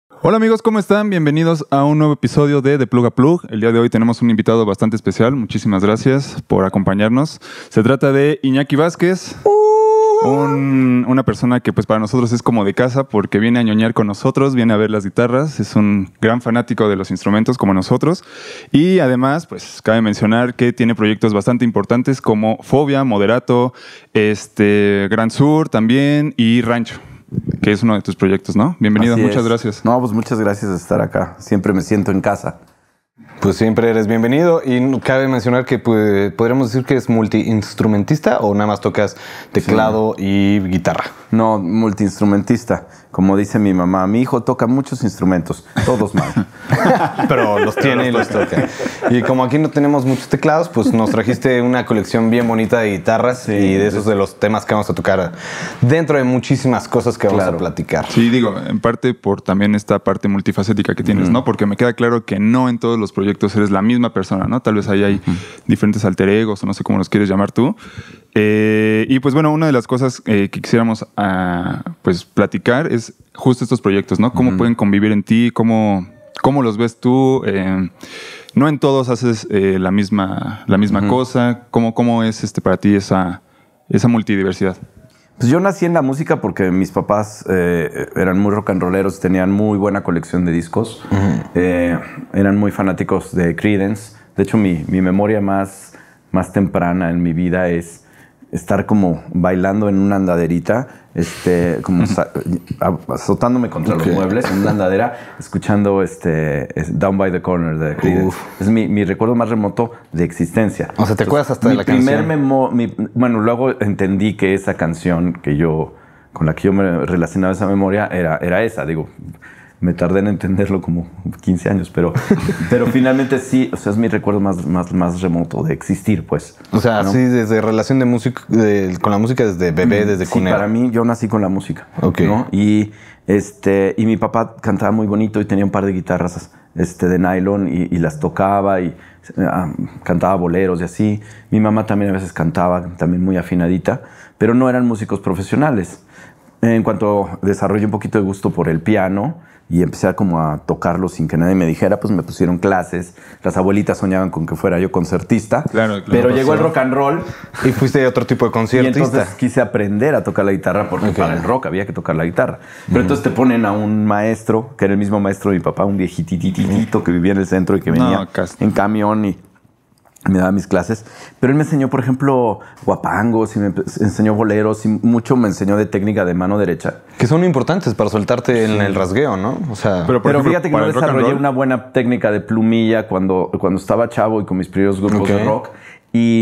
Hola amigos, ¿cómo están? Bienvenidos a un nuevo episodio de Plug a Plug. El día de hoy tenemos un invitado bastante especial. Muchísimas gracias por acompañarnos. Se trata de Iñaki Vázquez, una persona que pues para nosotros es como de casa porque viene a ñoñar con nosotros, viene a ver las guitarras, es un gran fanático de los instrumentos como nosotros y además pues cabe mencionar que tiene proyectos bastante importantes como Fobia, Moderato, Gran Sur también y Rancho, que es uno de tus proyectos, ¿no? Bienvenido, muchas gracias. No, pues muchas gracias de estar acá. Siempre me siento en casa. Pues siempre eres bienvenido y cabe mencionar que podríamos decir que es multiinstrumentista o nada más tocas teclado y guitarra. No, multiinstrumentista. Como dice mi mamá, mi hijo toca muchos instrumentos, todos mal. Pero los tiene y los toca. Y como aquí no tenemos muchos teclados, pues nos trajiste una colección bien bonita de guitarras y de esos de los temas que vamos a tocar dentro de muchísimas cosas que vamos a platicar. Sí, digo, en parte por también esta parte multifacética que tienes, ¿no? Porque me queda claro que no en todos los proyectos eres la misma persona, ¿no? Tal vez ahí hay diferentes alter egos o no sé cómo los quieres llamar tú. Y pues bueno, una de las cosas que quisiéramos pues platicar es justo estos proyectos, ¿no? ¿Cómo pueden convivir en ti? ¿Cómo los ves tú? No en todos haces la misma cosa. ¿Cómo es para ti esa multidiversidad? Pues yo nací en la música porque mis papás eran muy rock and rolleros, tenían muy buena colección de discos, eran muy fanáticos de Creedence. De hecho, mi memoria más temprana en mi vida es estar como bailando en una andaderita, como azotándome contra los muebles en una andadera, escuchando Down by the Corner de Creedence. Es mi recuerdo más remoto de existencia. O sea, ¿te acuerdas hasta de la canción? Bueno, luego entendí que esa canción con la que yo me relacionaba esa memoria era esa, digo. Me tardé en entenderlo como 15 años, pero finalmente sí, o sea, es mi recuerdo más remoto de existir, pues. O sea, ¿no? Sí, desde relación de música, con la música desde bebé, desde cunera. Sí, para mí, yo nací con la música. Ok. ¿No? Y mi papá cantaba muy bonito y tenía un par de guitarras de nylon y las tocaba y cantaba boleros y así. Mi mamá también a veces cantaba, también muy afinadita, pero no eran músicos profesionales. En cuanto desarrollé un poquito de gusto por el piano y empecé a tocarlo sin que nadie me dijera, pues me pusieron clases. Las abuelitas soñaban con que fuera yo concertista. Claro. Pero llegó el rock and roll. Y fuiste otro tipo de conciertista. Y entonces quise aprender a tocar la guitarra porque para el rock había que tocar la guitarra. Pero entonces te ponen a un maestro, que era el mismo maestro de mi papá, un viejititito que vivía en el centro y que venía en camión y me daba mis clases, pero él me enseñó, por ejemplo, guapangos y me enseñó boleros y mucho me enseñó de técnica de mano derecha. Que son importantes para soltarte en el rasgueo, ¿no? O sea, pero fíjate que no desarrollé una buena técnica de plumilla cuando estaba chavo y con mis primeros grupos de rock. Y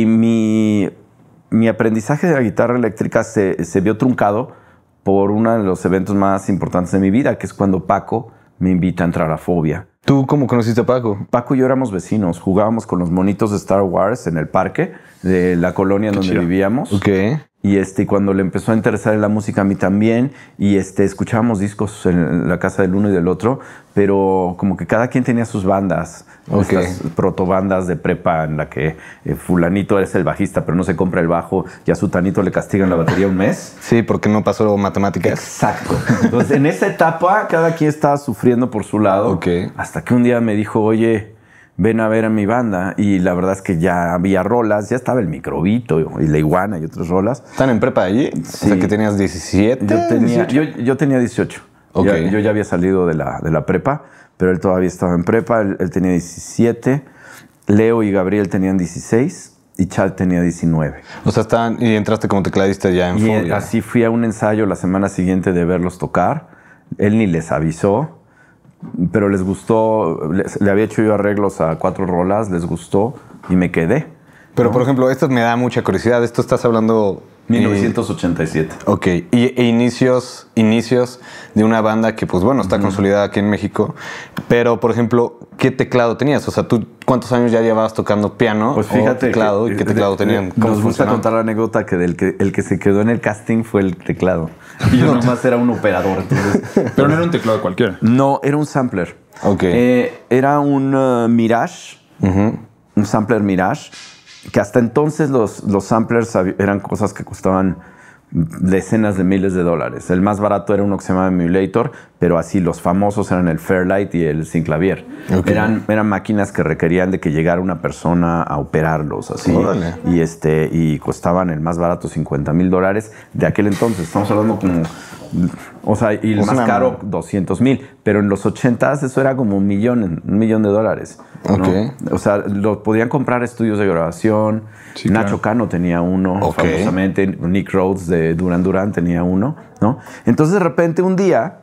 mi aprendizaje de la guitarra eléctrica se vio truncado por uno de los eventos más importantes de mi vida, que es cuando Paco me invita a entrar a Fobia. ¿Tú cómo conociste a Paco? Paco y yo éramos vecinos. Jugábamos con los monitos de Star Wars en el parque de la colonia donde vivíamos. Y cuando le empezó a interesar en la música, a mí también. Y escuchábamos discos en la casa del uno y del otro. Pero como que cada quien tenía sus bandas. Estas protobandas de prepa en la que fulanito es el bajista, pero no se compra el bajo. Y a sutanito le castigan la batería un mes. Sí, porque no pasó matemáticas. Exacto. Entonces, en esa etapa, cada quien estaba sufriendo por su lado. Hasta que un día me dijo, oye, ven a ver a mi banda. Y la verdad es que ya había rolas, ya estaba el Microbito y la Iguana y otras rolas. ¿Están en prepa allí? Sí. O sea, que tenías 17. Yo tenía 18. Yo ya había salido de la prepa, pero él todavía estaba en prepa. Él tenía 17. Leo y Gabriel tenían 16 y Chad tenía 19. O sea, y entraste como tecladista ya en Fobia. Y así fui a un ensayo la semana siguiente de verlos tocar. Él ni les avisó. Pero les gustó, le había hecho yo arreglos a 4 rolas, les gustó y me quedé. Pero, por ejemplo, esto me da mucha curiosidad. Esto estás hablando... 1987. Ok. Y inicios de una banda que, pues bueno, está consolidada aquí en México. Pero, por ejemplo, ¿qué teclado tenías? O sea, ¿tú cuántos años ya llevabas tocando piano? Pues fíjate. ¿Y qué teclado tenían? Nos gusta contar la anécdota que el que se quedó en el casting fue el teclado. Y yo nomás era un operador. Entonces, pero no era un teclado cualquiera. No, era un sampler. Era un Mirage. Un sampler Mirage. Que hasta entonces los samplers eran cosas que costaban decenas de miles de dólares. El más barato era uno que se llamaba Emulator, pero así los famosos eran el Fairlight y el Synclavier. Okay. Eran máquinas que requerían de que llegara una persona a operarlos, así. Órale. Y costaban el más barato $50,000 de aquel entonces. Estamos hablando como... O sea, y el más caro, 200,000. Pero en los 80s eso era como un millón de dólares, ¿no? Okay. O sea, lo podían comprar estudios de grabación. Sí, Nacho Cano tenía uno, famosamente. Nick Rhodes de Duran Duran tenía uno, ¿no? Entonces, de repente, un día,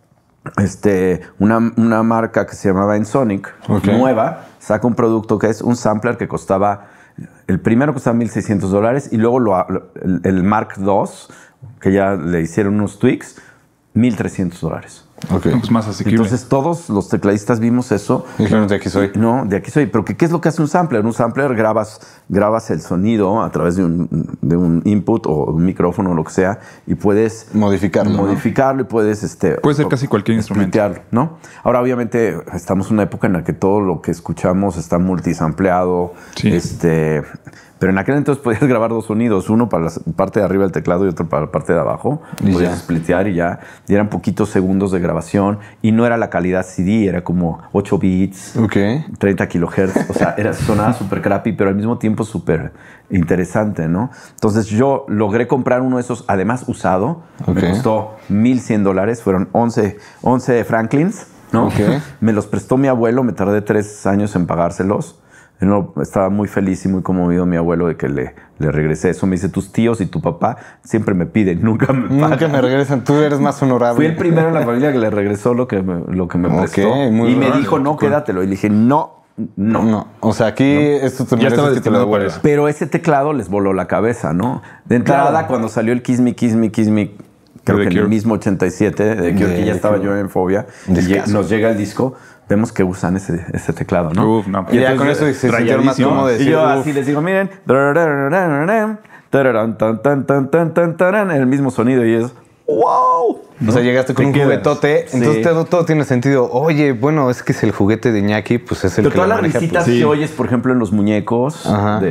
una marca que se llamaba Ensonic, nueva, saca un producto que es un sampler que costaba... El primero costaba $1,600 y luego el Mark II, que ya le hicieron unos tweaks, $1,300. Okay. Pues más asequible. Entonces todos los tecladistas vimos eso. Dijeron, de aquí soy. No, de aquí soy. Pero ¿qué es lo que hace un sampler? Un sampler grabas el sonido a través de un input o un micrófono o lo que sea y puedes modificarlo, y puedes... Puede ser casi cualquier instrumento, ¿no? Ahora, obviamente, estamos en una época en la que todo lo que escuchamos está multisampleado. Sí. Pero en aquel entonces podías grabar dos sonidos, uno para la parte de arriba del teclado y otro para la parte de abajo. Podías splitear y eran poquitos segundos de grabación y no era la calidad CD, era como 8 bits, 30 kilohertz. O sea, sonaba súper crappy, pero al mismo tiempo súper interesante, ¿no? Entonces yo logré comprar uno de esos, además usado. Me costó $1,100, fueron 11 Franklins, ¿no? Me los prestó mi abuelo, me tardé 3 años en pagárselos. No, estaba muy feliz y muy conmovido mi abuelo de que le regresé eso. Me dice, tus tíos y tu papá siempre me piden, nunca me pagan. Nunca me regresan, tú eres más honorable. Fui el primero en la familia que le regresó lo que me prestó. Y me dijo, no, quédatelo. Y le dije, no. O sea, aquí esto te ya estaba destinado para eso. Pero ese teclado les voló la cabeza, ¿no? De entrada, cuando salió el Kiss Me, creo que en el mismo 87, de Cure, que ya estaba yo en Fobia, y nos llega el disco, vemos que usan ese teclado, ¿no? Y ya con eso se sintieron más cómodos. Y yo así les digo, miren, el mismo sonido y es ¡wow! O sea, llegaste con un juguetote, entonces todo tiene sentido. Oye, bueno, es que es el juguete de Iñaki, pues es el que lo maneja. Todas las risitas que oyes, por ejemplo, en los muñecos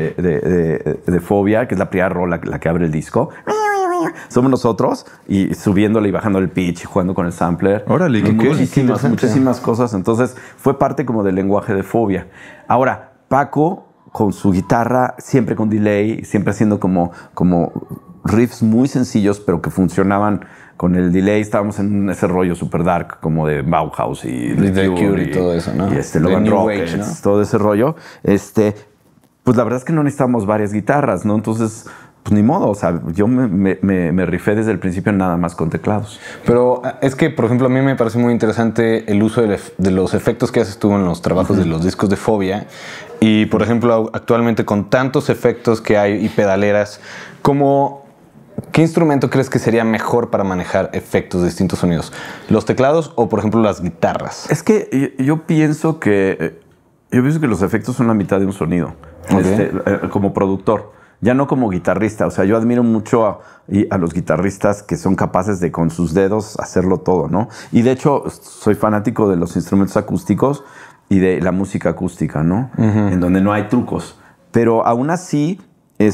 de Fobia, que es la primera rola, la que abre el disco, somos nosotros y subiéndole y bajando el pitch y jugando con el sampler. Órale, qué muchísimas cosas. Entonces fue parte como del lenguaje de Fobia. Ahora, Paco con su guitarra, siempre con delay, siempre haciendo como riffs muy sencillos, pero que funcionaban con el delay. Estábamos en ese rollo super dark, como de Bauhaus y The Cure y todo eso, ¿no? Y Love and Rockets, ¿no? Todo ese rollo. Pues la verdad es que no necesitamos varias guitarras, ¿no? Entonces, pues ni modo. O sea, yo me rifé desde el principio nada más con teclados. Pero es que, por ejemplo, a mí me parece muy interesante el uso de los efectos que haces tú en los trabajos de los discos de Fobia. Y, por ejemplo, actualmente con tantos efectos que hay y pedaleras, ¿qué instrumento crees que sería mejor para manejar efectos de distintos sonidos? ¿Los teclados o, por ejemplo, las guitarras? Es que yo pienso que los efectos son la mitad de un sonido. Como productor, ya no como guitarrista. O sea, yo admiro mucho a los guitarristas que son capaces de con sus dedos hacerlo todo, ¿no? Y de hecho, soy fanático de los instrumentos acústicos y de la música acústica, ¿no? En donde no hay trucos. Pero aún así,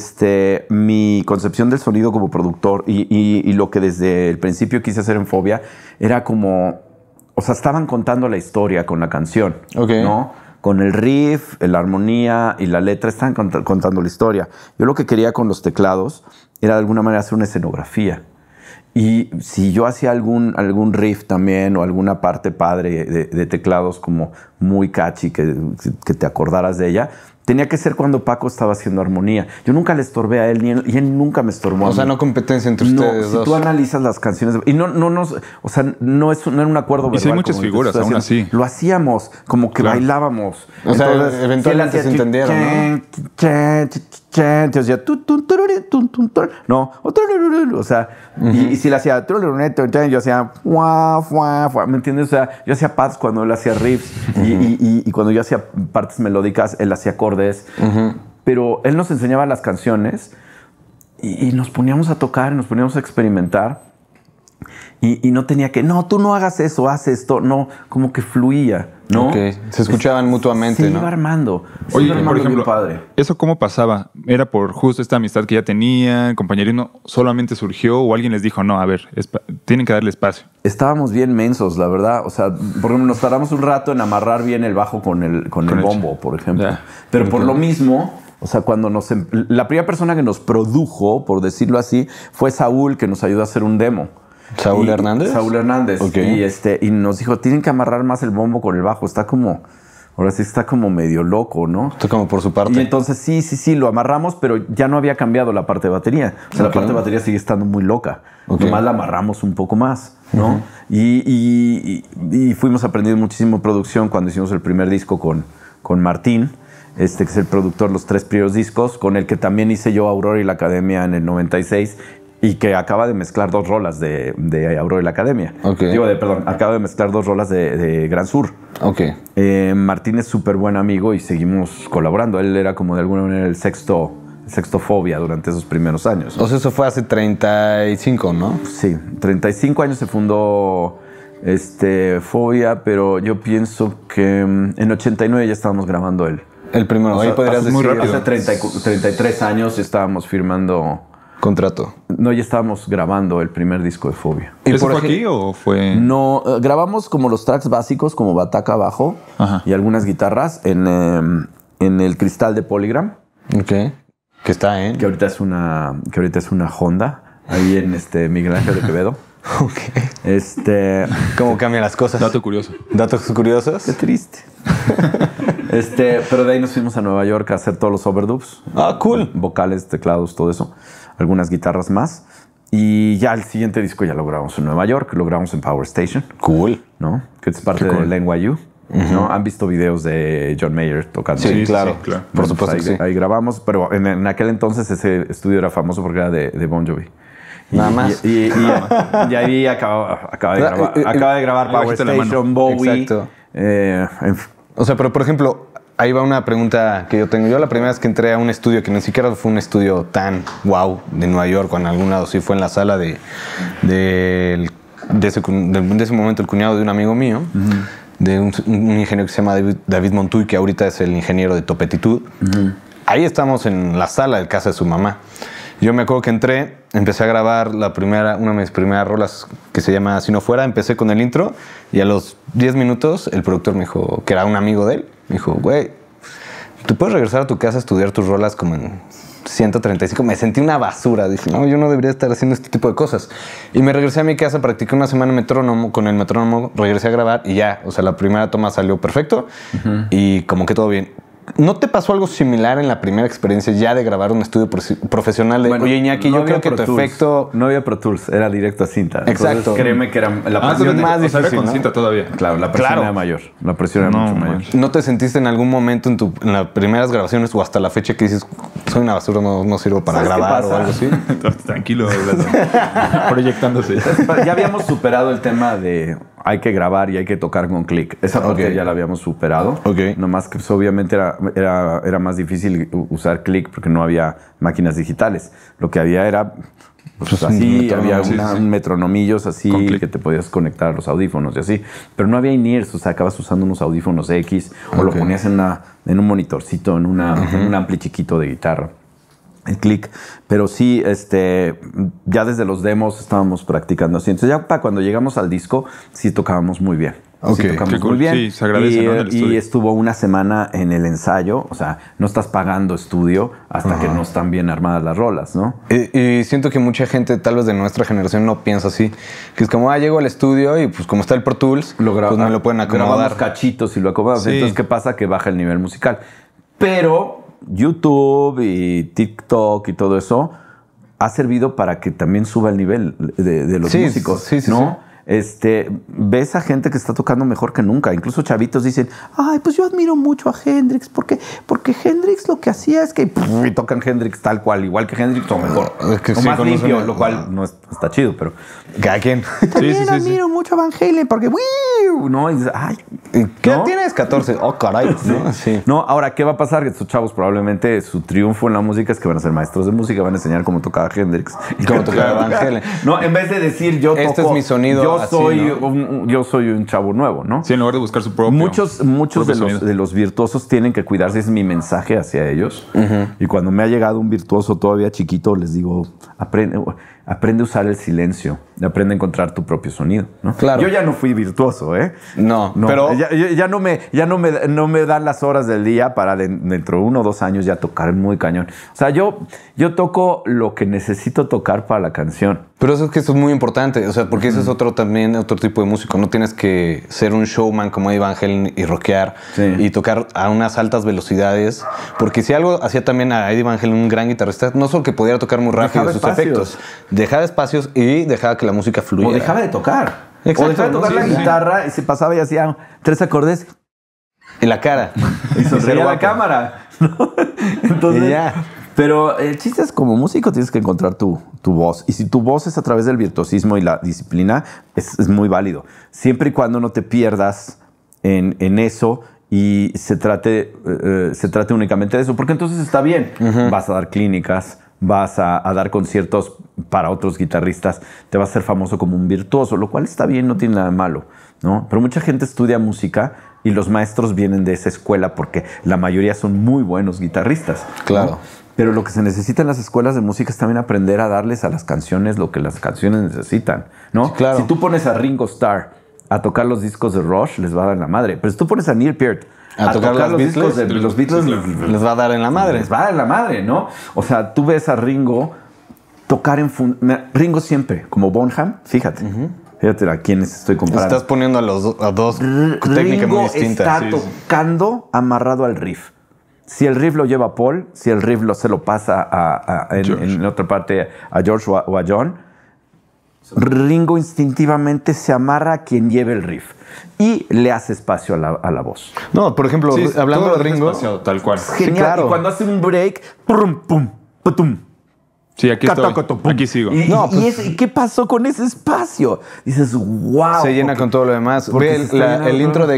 mi concepción del sonido como productor y lo que desde el principio quise hacer en Fobia era como... O sea, estaban contando la historia con la canción, ¿no? Con el riff, la armonía y la letra estaban contando la historia. Yo lo que quería con los teclados era de alguna manera hacer una escenografía. Y si yo hacía algún riff también o alguna parte padre de teclados como muy catchy, que te acordaras de ella, tenía que ser cuando Paco estaba haciendo armonía. Yo nunca le estorbé a él y él nunca me estorbó a mí. O sea, no competencia entre ustedes dos. Si tú analizas las canciones... Y no era un acuerdo verbal. Y si hay muchas figuras, aún así. Lo hacíamos, como que bailábamos. O sea, eventualmente se entendieron, ¿no? Entonces ya... No. O sea, y si le hacía... Yo hacía... ¿Me entiendes? O sea, yo hacía pads cuando él hacía riffs. Y cuando yo hacía partes melódicas, él hacía acordes. Pero él nos enseñaba las canciones y nos poníamos a tocar, nos poníamos a experimentar. Y no tenía que, no, tú no hagas eso, haz esto. No, como que fluía, ¿no? Ok, se escuchaban mutuamente, se ¿no? iba armando. Se Oye, iba armando por ejemplo, bien padre. ¿eso cómo pasaba? ¿Era por justo esta amistad que ya tenían, compañerismo, solamente surgió o alguien les dijo, no, a ver, tienen que darle espacio? Estábamos bien mensos, la verdad. O sea, por ejemplo, nos tardamos un rato en amarrar bien el bajo con el bombo, por ejemplo. Ya. Pero por lo mismo, o sea, cuando la primera persona que nos produjo, por decirlo así, fue Saúl, que nos ayudó a hacer un demo. ¿Saúl Hernández? Saúl Hernández. Ok. Y nos dijo, tienen que amarrar más el bombo con el bajo. Ahora sí está como medio loco, ¿no? Esto como por su parte. Y entonces sí, lo amarramos, pero ya no había cambiado la parte de batería. O sea, la parte de batería sigue estando muy loca. Nomás la amarramos un poco más, ¿no? Y fuimos aprendiendo muchísimo producción cuando hicimos el primer disco con Martín, que es el productor de los 3 primeros discos, con el que también hice yo Aurora y la Academia en el 96, y que acaba de mezclar 2 rolas de Aurora y la Academia. Acaba de mezclar 2 rolas de Gran Sur. Ok. Martín es súper buen amigo y seguimos colaborando. Él era como de alguna manera el sexto Fobia durante esos primeros años. O sea, eso fue hace 35, ¿no? Sí, 35 años se fundó Fobia, pero yo pienso que en 89 ya estábamos grabando el primero. O sea, ahí podrías decir. Hace 33 años estábamos firmando... Contrato. No, ya estábamos grabando el primer disco de Fobia. ¿Eso fue aquí o fue...? No, grabamos como los tracks básicos, como Bataca Bajo y algunas guitarras en el Cristal de Polygram. Ok. Que está en... Que ahorita es una Honda, ahí en Miguel Ángel de Quevedo. Ok. ¿Cómo cambian las cosas? Dato curioso. ¿Datos curiosos? Qué triste. Pero de ahí nos fuimos a Nueva York a hacer todos los overdubs. Ah, cool. Vocales, teclados, todo eso. Algunas guitarras más. Y ya el siguiente disco ya lo grabamos en Nueva York, lo grabamos en Power Station. Cool. ¿No? Que es parte del NYU. ¿No? ¿Han visto videos de John Mayer tocando? Sí, claro. Por supuesto que sí. Ahí grabamos, pero en aquel entonces ese estudio era famoso porque era de Bon Jovi. Nada más. Y ahí acaba de grabar Power Station, Bowie. Exacto. O sea, pero por ejemplo, ahí va una pregunta que yo tengo. Yo la primera vez que entré a un estudio, que ni siquiera fue un estudio tan wow de Nueva York, o en algún lado sí fue en la sala de ese momento el cuñado de un amigo mío, de un ingeniero que se llama David Montuy, que ahorita es el ingeniero de Topetitud. Ahí estamos en la sala de casa de su mamá. Yo me acuerdo que entré, empecé a grabar una de mis primeras rolas que se llama Si no fuera, empecé con el intro y a los 10 minutos el productor me dijo, que era un amigo de él, me dijo, güey, ¿tú puedes regresar a tu casa a estudiar tus rolas como en 135? Me sentí una basura, dije, no, yo no debería estar haciendo este tipo de cosas. Y me regresé a mi casa, practiqué una semana con el metrónomo, regresé a grabar y ya, o sea, la primera toma salió perfecto y como que todo bien. ¿No te pasó algo similar en la primera experiencia ya de grabar un estudio profesional? Oye, Iñaki, yo creo que tu efecto... No había Pro Tools, era directo a cinta. Exacto. Entonces, créeme que era la presión más difícil, era con cinta todavía. Claro, la presión era mayor. La presión era mucho mayor. ¿No te sentiste en algún momento en las primeras grabaciones o hasta la fecha que dices, soy una basura, no sirvo para grabar o algo así? Tranquilo, proyectándose. Ya habíamos superado el tema de hay que grabar y hay que tocar con click. Esa parte ya la habíamos superado. Nomás que pues, obviamente era más difícil usar click porque no había máquinas digitales. Lo que había era pues así, había un metronomillos así que te podías conectar a los audífonos y así. Pero no había in-ears, o sea, acabas usando unos audífonos X o lo ponías en un monitorcito, en un ampli chiquito de guitarra. El click, pero sí, ya desde los demos estábamos practicando así. Entonces ya para cuando llegamos al disco, sí tocábamos muy bien. Sí, tocamos muy bien. Sí, se agradece, ¿no? En el estudio. Y estuvo una semana en el ensayo, o sea, no estás pagando estudio hasta que no están bien armadas las rolas, ¿no? Y siento que mucha gente, tal vez de nuestra generación, no piensa así. Que es como, llego al estudio y pues como está el Pro Tools, pues me lo pueden acomodar. Grabamos cachitos y lo acomodamos. Sí. Entonces, ¿qué pasa? Que baja el nivel musical. Pero YouTube y TikTok y todo eso ha servido para que también suba el nivel de los músicos, ¿no? ves a gente que está tocando mejor que nunca. Incluso chavitos dicen, ay, pues yo admiro mucho a Hendrix porque Hendrix lo que hacía es que y tocan Hendrix tal cual, igual que Hendrix o mejor. Es que o sí, más limpio, conocen- lo cual no está chido, pero Cada quien. también admiro mucho a Van Halen porque ¿no? Y dices, ay, ¿Qué ¿no? tienes? 14. Oh, caray. ¿no? Sí. No, ahora, ¿qué va a pasar? Que estos chavos probablemente su triunfo en la música es que van a ser maestros de música, van a enseñar cómo tocaba Hendrix. Y cómo tocaba Van Halen. No, en vez de decir yo Este toco, es mi sonido yo así, soy ¿no? yo soy un chavo nuevo, ¿no? Sí, en lugar de buscar su propio. Muchos propio sonido. de los virtuosos tienen que cuidarse, es mi mensaje hacia ellos. Y cuando me ha llegado un virtuoso todavía chiquito, les digo, aprende a usar el silencio, aprende a encontrar tu propio sonido, ¿no? Claro. Yo ya no fui virtuoso, ¿eh? No, No, pero- ya no me dan las horas del día para dentro de 1 o 2 años ya tocar muy cañón. O sea, yo toco lo que necesito tocar para la canción. Pero eso es muy importante, o sea, porque ese es otro tipo de músico. No tienes que ser un showman como Eddie Van Halen y rockear Sí. y tocar a unas altas velocidades. Porque si algo hacía también a Eddie Van Halen, un gran guitarrista, no solo que podía tocar muy rápido Dejaba sus espacios. efectos, dejaba espacios y dejaba que la música fluyera. O dejaba de tocar. Exacto, o dejaba de tocar ¿no? la Sí, sí. guitarra y se pasaba y hacía 3 acordes Y la cara. y sonreía a la guapo. cámara. ¿no? Entonces, Y ya. pero el chiste es como músico tienes que encontrar tu voz. Y si tu voz es a través del virtuosismo y la disciplina, es muy válido. Siempre y cuando no te pierdas en eso y se trate únicamente de eso. Porque entonces está bien. Vas a dar clínicas, vas a dar conciertos para otros guitarristas, te vas a ser famoso como un virtuoso, lo cual está bien, no tiene nada de malo, ¿no? Pero mucha gente estudia música y los maestros vienen de esa escuela porque la mayoría son muy buenos guitarristas. ¿no? Claro. Pero lo que se necesita en las escuelas de música es también aprender a darles a las canciones lo que las canciones necesitan, ¿no? Sí, claro. Si tú pones a Ringo Starr a tocar los discos de Rush, les va a dar en la madre. Pero si tú pones a Neil Peart A tocar los discos de Beatles, los Beatles, Les va a dar en la madre. les va a dar en la madre, ¿no? O sea, tú ves a Ringo tocar Ringo siempre, como Bonham, fíjate. Fíjate a quiénes estoy comparando. Estás poniendo a dos técnicas Ringo muy distintas. está tocando amarrado al riff. Si el riff lo lleva Paul, si el riff se lo pasa en otra parte a George o a John, Ringo instintivamente se amarra a quien lleve el riff y le hace espacio a la voz. No, por ejemplo, Sí, hablando todo de Ringo. espaciado, tal cual. Genial. claro. Y cuando hace un break, pum, pum, putum. Sí, aquí estoy. Catacoto, pum. Aquí sigo. Y, No, pues- ¿y qué pasó con ese espacio? Dices, wow. Se llena con todo lo demás. porque Ve se está llenando el todo. intro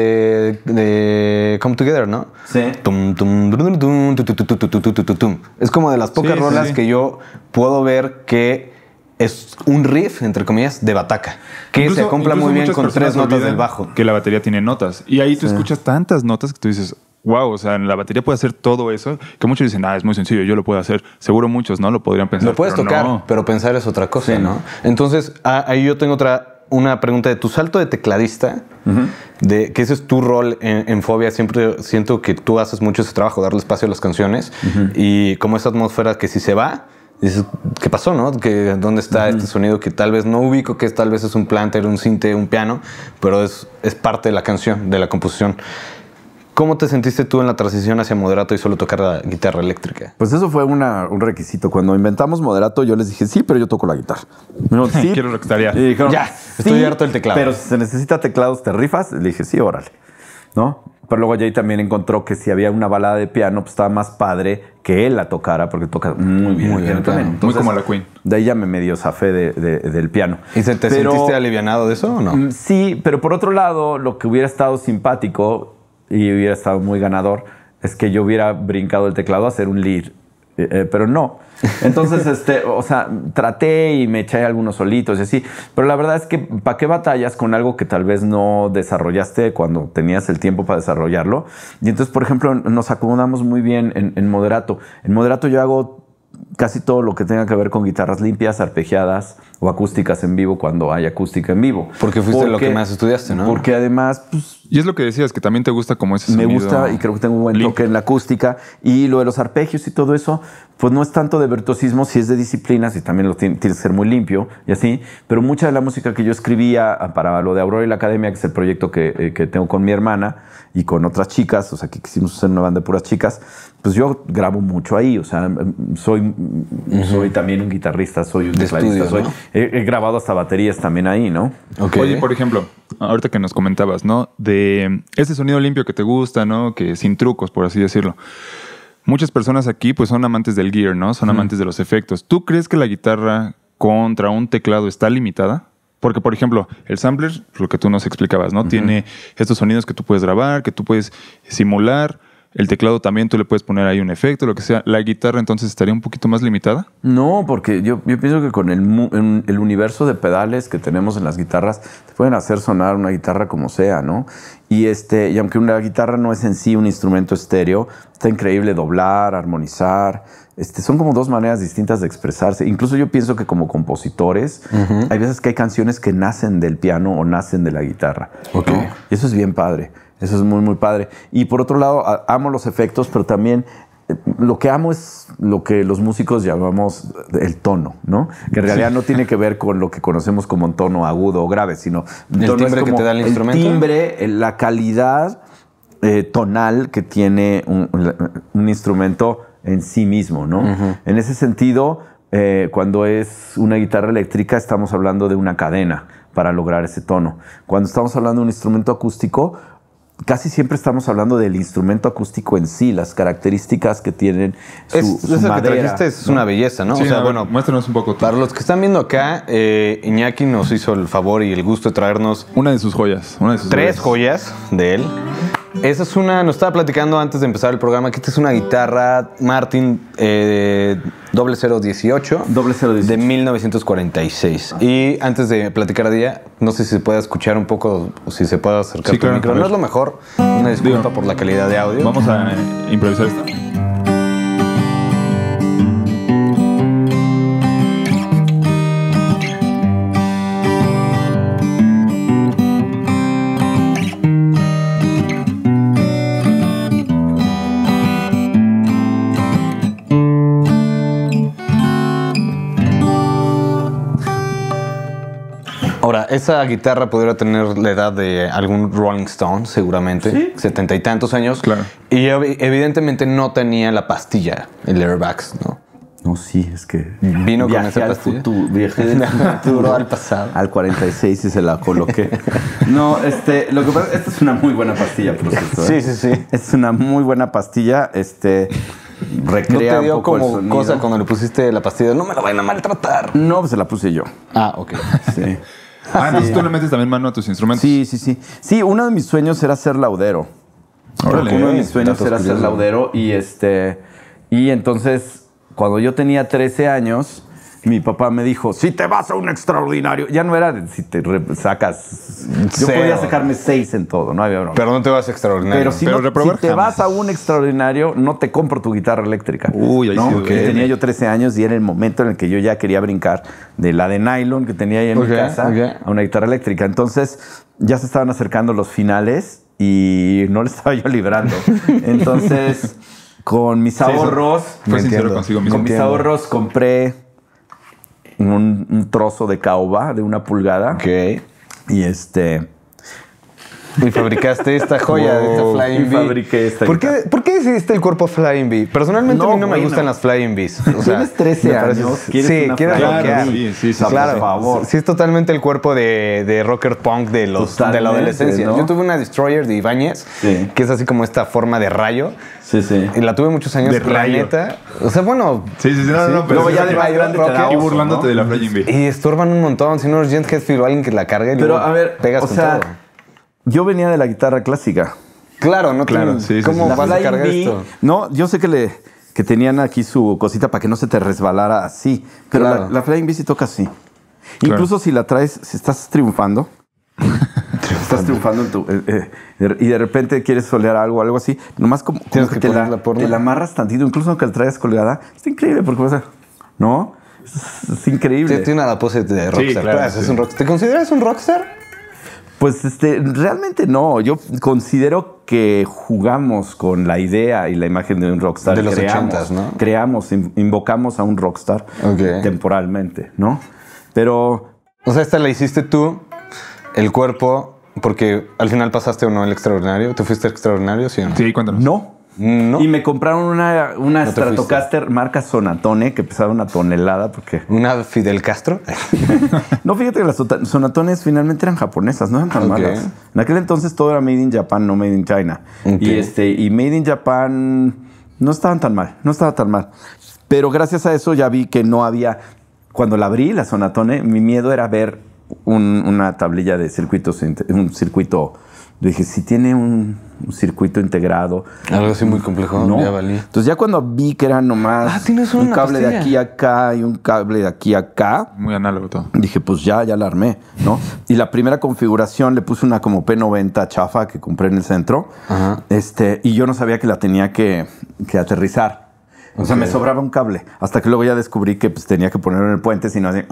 de Come Together, ¿no? Sí. Tum, tum, drum, dum, tu, tu, tu, tu, tu, tu, tu, tu, tum. Es como de las pocas Sí, sí, rolas sí. que yo puedo ver que es un riff, entre comillas, de bataca. Que se acompla incluso muy bien muchas con personas 3 notas olvidan del bajo. Que la batería tiene notas. Y ahí tú escuchas tantas notas que tú dices, wow, o sea, la batería puede hacer todo eso. Que muchos dicen, es muy sencillo, yo lo puedo hacer. Seguro muchos no lo podrían pensar. Lo puedes pero tocar, no. pero pensar es otra cosa, Sí. ¿no? Entonces, ahí yo tengo una pregunta de tu salto de tecladista, de que ese es tu rol en Fobia. Siempre siento que tú haces mucho ese trabajo, darle espacio a las canciones y como esa atmósfera que si se va, dices, ¿qué pasó, no? Que ¿dónde está este sonido que tal vez no ubico, que tal vez es un planter, un sinte, un piano, pero es parte de la canción, de la composición? ¿Cómo te sentiste tú en la transición hacia moderato y solo tocar la guitarra eléctrica? Pues eso fue un requisito. Cuando inventamos moderato, yo les dije, sí, pero yo toco la guitarra. No, sí. Quiero rockstarear. Y dijeron, Ya, estoy harto del teclado. Pero si se necesita teclados, ¿te rifas? Le dije, sí, órale. ¿No? Pero luego Jay también encontró que si había una balada de piano, pues estaba más padre que él la tocara, porque toca muy bien. Muy bien, el piano claro. también. Muy como la Queen. De ahí ya me medio zafé del piano. ¿Y te Pero- sentiste alivianado de eso o no? Sí, pero por otro lado, lo que hubiera estado simpático y hubiera estado muy ganador es que yo hubiera brincado el teclado a hacer un lead. Pero no. Entonces, o sea, traté y me eché algunos solitos y así. Pero la verdad es que, ¿para qué batallas con algo que tal vez no desarrollaste cuando tenías el tiempo para desarrollarlo? Y entonces, por ejemplo, nos acomodamos muy bien en moderato. En moderato yo hago casi todo lo que tenga que ver con guitarras limpias, arpegiadas o acústicas en vivo cuando hay acústica en vivo. Porque fuiste lo que más estudiaste, ¿no? Porque además, pues, Y Y es lo que decías, que también te gusta como ese sonido. Me gusta y creo que tengo un buen limpio. toque en la acústica. Y lo de los arpegios y todo eso, pues no es tanto de virtuosismo, si es de disciplinas y también lo tiene que ser muy limpio y así. Pero mucha de la música que yo escribía para lo de Aurora y la Academia, que es el proyecto que tengo con mi hermana y con otras chicas, o sea, que quisimos hacer una banda de puras chicas, pues yo grabo mucho ahí. O sea, soy también un guitarrista, soy un tecladista. estudio, ¿no? He grabado hasta baterías también ahí, ¿no? Okay. Oye, por ejemplo, ahorita que nos comentabas, ¿no? De ese sonido limpio que te gusta, ¿no? Que sin trucos, por así decirlo. Muchas personas aquí pues son amantes del gear, ¿no? Son amantes de los efectos. ¿Tú crees que la guitarra contra un teclado está limitada? Porque, por ejemplo, el sampler, lo que tú nos explicabas, ¿no? Tiene estos sonidos que tú puedes grabar, que tú puedes simular. El teclado también tú le puedes poner ahí un efecto, lo que sea. ¿La guitarra entonces estaría un poquito más limitada? No, porque yo pienso que con el universo de pedales que tenemos en las guitarras, te pueden hacer sonar una guitarra como sea, ¿no? Y aunque una guitarra no es en sí un instrumento estéreo, está increíble doblar, armonizar. Son como dos maneras distintas de expresarse. Incluso yo pienso que como compositores, hay veces que hay canciones que nacen del piano o nacen de la guitarra. Ok. ¿no? Y eso es bien padre. Eso es muy, muy padre. Y por otro lado, amo los efectos, pero también lo que amo es lo que los músicos llamamos el tono, ¿no? Que en realidad no tiene que ver con lo que conocemos como un tono agudo o grave, sino ¿El tono timbre es que como te da el instrumento? timbre, la calidad tonal que tiene un instrumento en sí mismo, ¿no? En ese sentido, cuando es una guitarra eléctrica, estamos hablando de una cadena para lograr ese tono. Cuando estamos hablando de un instrumento acústico, casi siempre estamos hablando del instrumento acústico en sí, las características que tienen su Esa que madera. trajiste es una belleza, ¿no? Sí, o sea, a ver, bueno, muéstranos un poco. tú. para los que están viendo acá, Iñaki nos hizo el favor y el gusto de traernos Una de sus joyas. Una de sus tres joyas de él. Esa es nos estaba platicando antes de empezar el programa que esta es una guitarra Martin 0018 de 1946. Y antes de platicar de ella, no sé si se puede escuchar un poco o si se puede acercar Sí, tu claro, micro. a ver. No es lo mejor, una disculpa Digo, por la calidad de audio. Vamos a improvisar esto. Ahora, esa guitarra pudiera tener la edad de algún Rolling Stone, seguramente. Sí. 70 y tantos años. Claro. Y evidentemente no tenía la pastilla, el airbags, ¿no? No, sí, es que Vino con viajé esa al pastilla. viajé del futuro al pasado. al 46 y se la coloqué. No, lo que pasa, esta es una muy buena pastilla, por cierto. Sí, sí, sí. Es una muy buena pastilla, ¿No recrea te dio un poco el como sonido. cosa cuando le pusiste la pastilla? No me la vayan a maltratar. No, pues se la puse yo. Ah, ok. Sí. Ah, entonces tú le metes también mano a tus instrumentos. Sí, sí, sí. Sí, uno de mis sueños era ser laudero. Órale. Uno de mis sueños Datos era ser curiosos. laudero y entonces cuando yo tenía 13 años mi papá me dijo, si te vas a un extraordinario, ya no era de si te sacas, yo Cero. podía sacarme 6 en todo, no había broma. Pero no te vas extraordinario. Pero si, pero no, reprobar si te jamás. vas a un extraordinario, no te compro tu guitarra eléctrica. Uy, ahí ¿no? sí Porque duele. tenía yo 13 años y era el momento en el que yo ya quería brincar de la de nylon que tenía ahí en Ok, mi casa ok. a una guitarra eléctrica. Entonces ya se estaban acercando los finales y no le estaba yo librando. Entonces, con mis ahorros, Fue sincero entiendo. consigo mismo. con mis ahorros compré un trozo de caoba de 1 pulgada. Ok. Y Y fabricaste esta joya, de esta Flying y Bee. fabriqué esta ¿Por qué decidiste el cuerpo Flying Bee? Personalmente a mí no me bueno. gustan las Flying Bees. O sea, Tienes 13 me parece- años, Sí, ¿quieres una quieres Flying rockear. Bee? Sí, sí, claro. por favor. Sí, es totalmente el cuerpo de rocker punk de la Totalmente, adolescencia. ¿no? Yo tuve una Destroyer de Ibáñez, Sí. que es así como esta forma de rayo. Sí, sí. Y la tuve muchos años. De la rayo. neta. O sea, bueno. Sí, sí, sí, no, pero Luego sí, ya sí, de más sí, grande te da y oso, burlándote ¿no? de la Flying Bee. Y estorban un montón. Si no es Gent Headfield o alguien que la cargue, Pero luego a ver, pegas o con sea, todo. yo venía de la guitarra clásica. Claro, ¿no? Claro, sí, sí, ¿Cómo sí. vas a Flying cargar Bee, esto? no, yo sé que tenían aquí su cosita para que no se te resbalara así. Pero Claro. la Flying Bee sí toca así. Incluso si la traes, si estás triunfando. Estás triunfando en tu, y de repente quieres solear algo así, nomás como Tienes que que te la ponerla por- amarras tantito, incluso aunque la traigas colgada, está increíble porque vas a, ¿no? Es increíble. Tiene una pose de rockstar. claro, Pues, sí. es un rockstar. ¿Te consideras un rockstar? Pues realmente no. Yo considero que jugamos con la idea y la imagen de un rockstar. De los 80s, ¿no? Invocamos a un rockstar temporalmente, ¿no? Pero... O sea, esta la hiciste tú, el cuerpo, porque al final pasaste o no el extraordinario. ¿Te fuiste al extraordinario, sí o no? Sí, cuéntanos. No. Y me compraron una Stratocaster marca Sonatone que pesaba 1 tonelada porque... ¿Una Fidel Castro? No, fíjate que las Sonatones finalmente eran japonesas, no eran tan malas. En aquel entonces todo era Made in Japan, no Made in China. Y Made in Japan no estaban tan mal, no estaba tan mal. Pero gracias a eso ya vi que no había... Cuando la abrí, la Sonatone, mi miedo era ver una tablilla de circuitos, un circuito... Dije, si tiene un circuito integrado. Algo así muy complejo, no. Ya valí. Entonces ya cuando vi que era nomás un cable de aquí a acá y un cable de aquí a acá. Muy análogo todo. Dije, pues ya la armé, ¿no? Y la primera configuración le puse una como P90 chafa que compré en el centro. Ajá. Y yo no sabía que la tenía que aterrizar. O sea, me sobraba un cable. Hasta que luego ya descubrí que pues, tenía que ponerlo en el puente, sino así...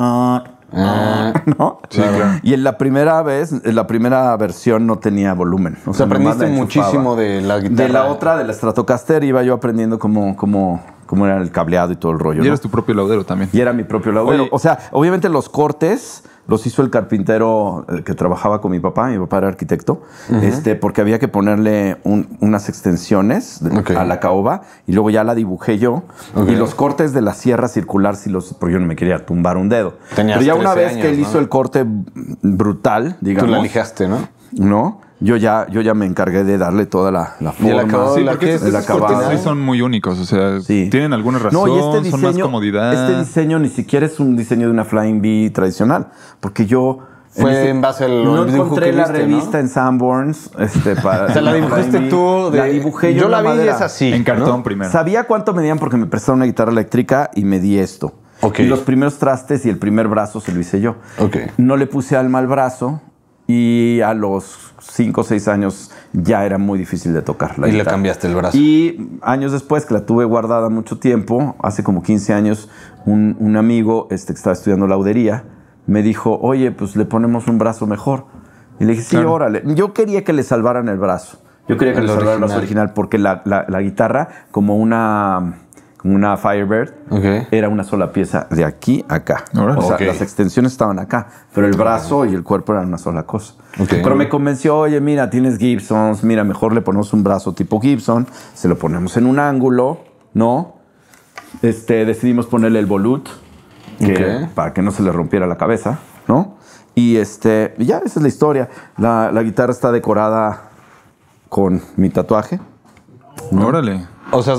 ¿no? Sí, claro. Y en la primera versión no tenía volumen. O sea, aprendiste muchísimo de la guitarra. De la otra, de la Stratocaster, iba yo aprendiendo cómo era el cableado y todo el rollo. Y eras tu propio laudero también. Y era mi propio laudero. Oye. O sea, obviamente los cortes los hizo el carpintero que trabajaba con mi papá. Mi papá era arquitecto. Porque había que ponerle unas extensiones a la caoba y luego ya la dibujé yo. Y los cortes de la sierra circular, porque yo no me quería tumbar un dedo. Tenías Pero ya una vez años, que él hizo el corte brutal, digamos. Tú la lijaste, ¿no? ¿No? Yo ya me encargué de darle toda la forma. Sí, porque estos cortes sí son muy únicos. O sea, tienen alguna razón, y son más comodidad. Este diseño ni siquiera es un diseño de una Flying V tradicional. Porque yo... Fue en base al no dibujo encontré que la viste, revista en Sanborns para... O sea, la dibujaste tú. La dibujé yo la vi y es así. En cartón primero. Sabía cuánto medían porque me prestaron una guitarra eléctrica y medí esto. Y los primeros trastes y el primer brazo se lo hice yo. No le puse alma al brazo y a los 5 o 6 años ya era muy difícil de tocar la guitarra. Le cambiaste el brazo. Y años después, que la tuve guardada mucho tiempo, hace como 15 años, un amigo que estaba estudiando laudería me dijo, oye, pues le ponemos un brazo mejor. Y le dije, sí, órale. Yo quería que le salvaran el brazo. Yo quería que le salvaran el brazo original porque la guitarra, como una Firebird, era una sola pieza de aquí a acá. O sea, las extensiones estaban acá, pero el brazo y el cuerpo eran una sola cosa. Pero me convenció, oye, mira, tienes Gibsons, mira, mejor le ponemos un brazo tipo Gibson, se lo ponemos en un ángulo, ¿no? Decidimos ponerle el volute, para que no se le rompiera la cabeza, ¿no? Y ya, esa es la historia. La guitarra está decorada con mi tatuaje. ¿No? Órale. O sea,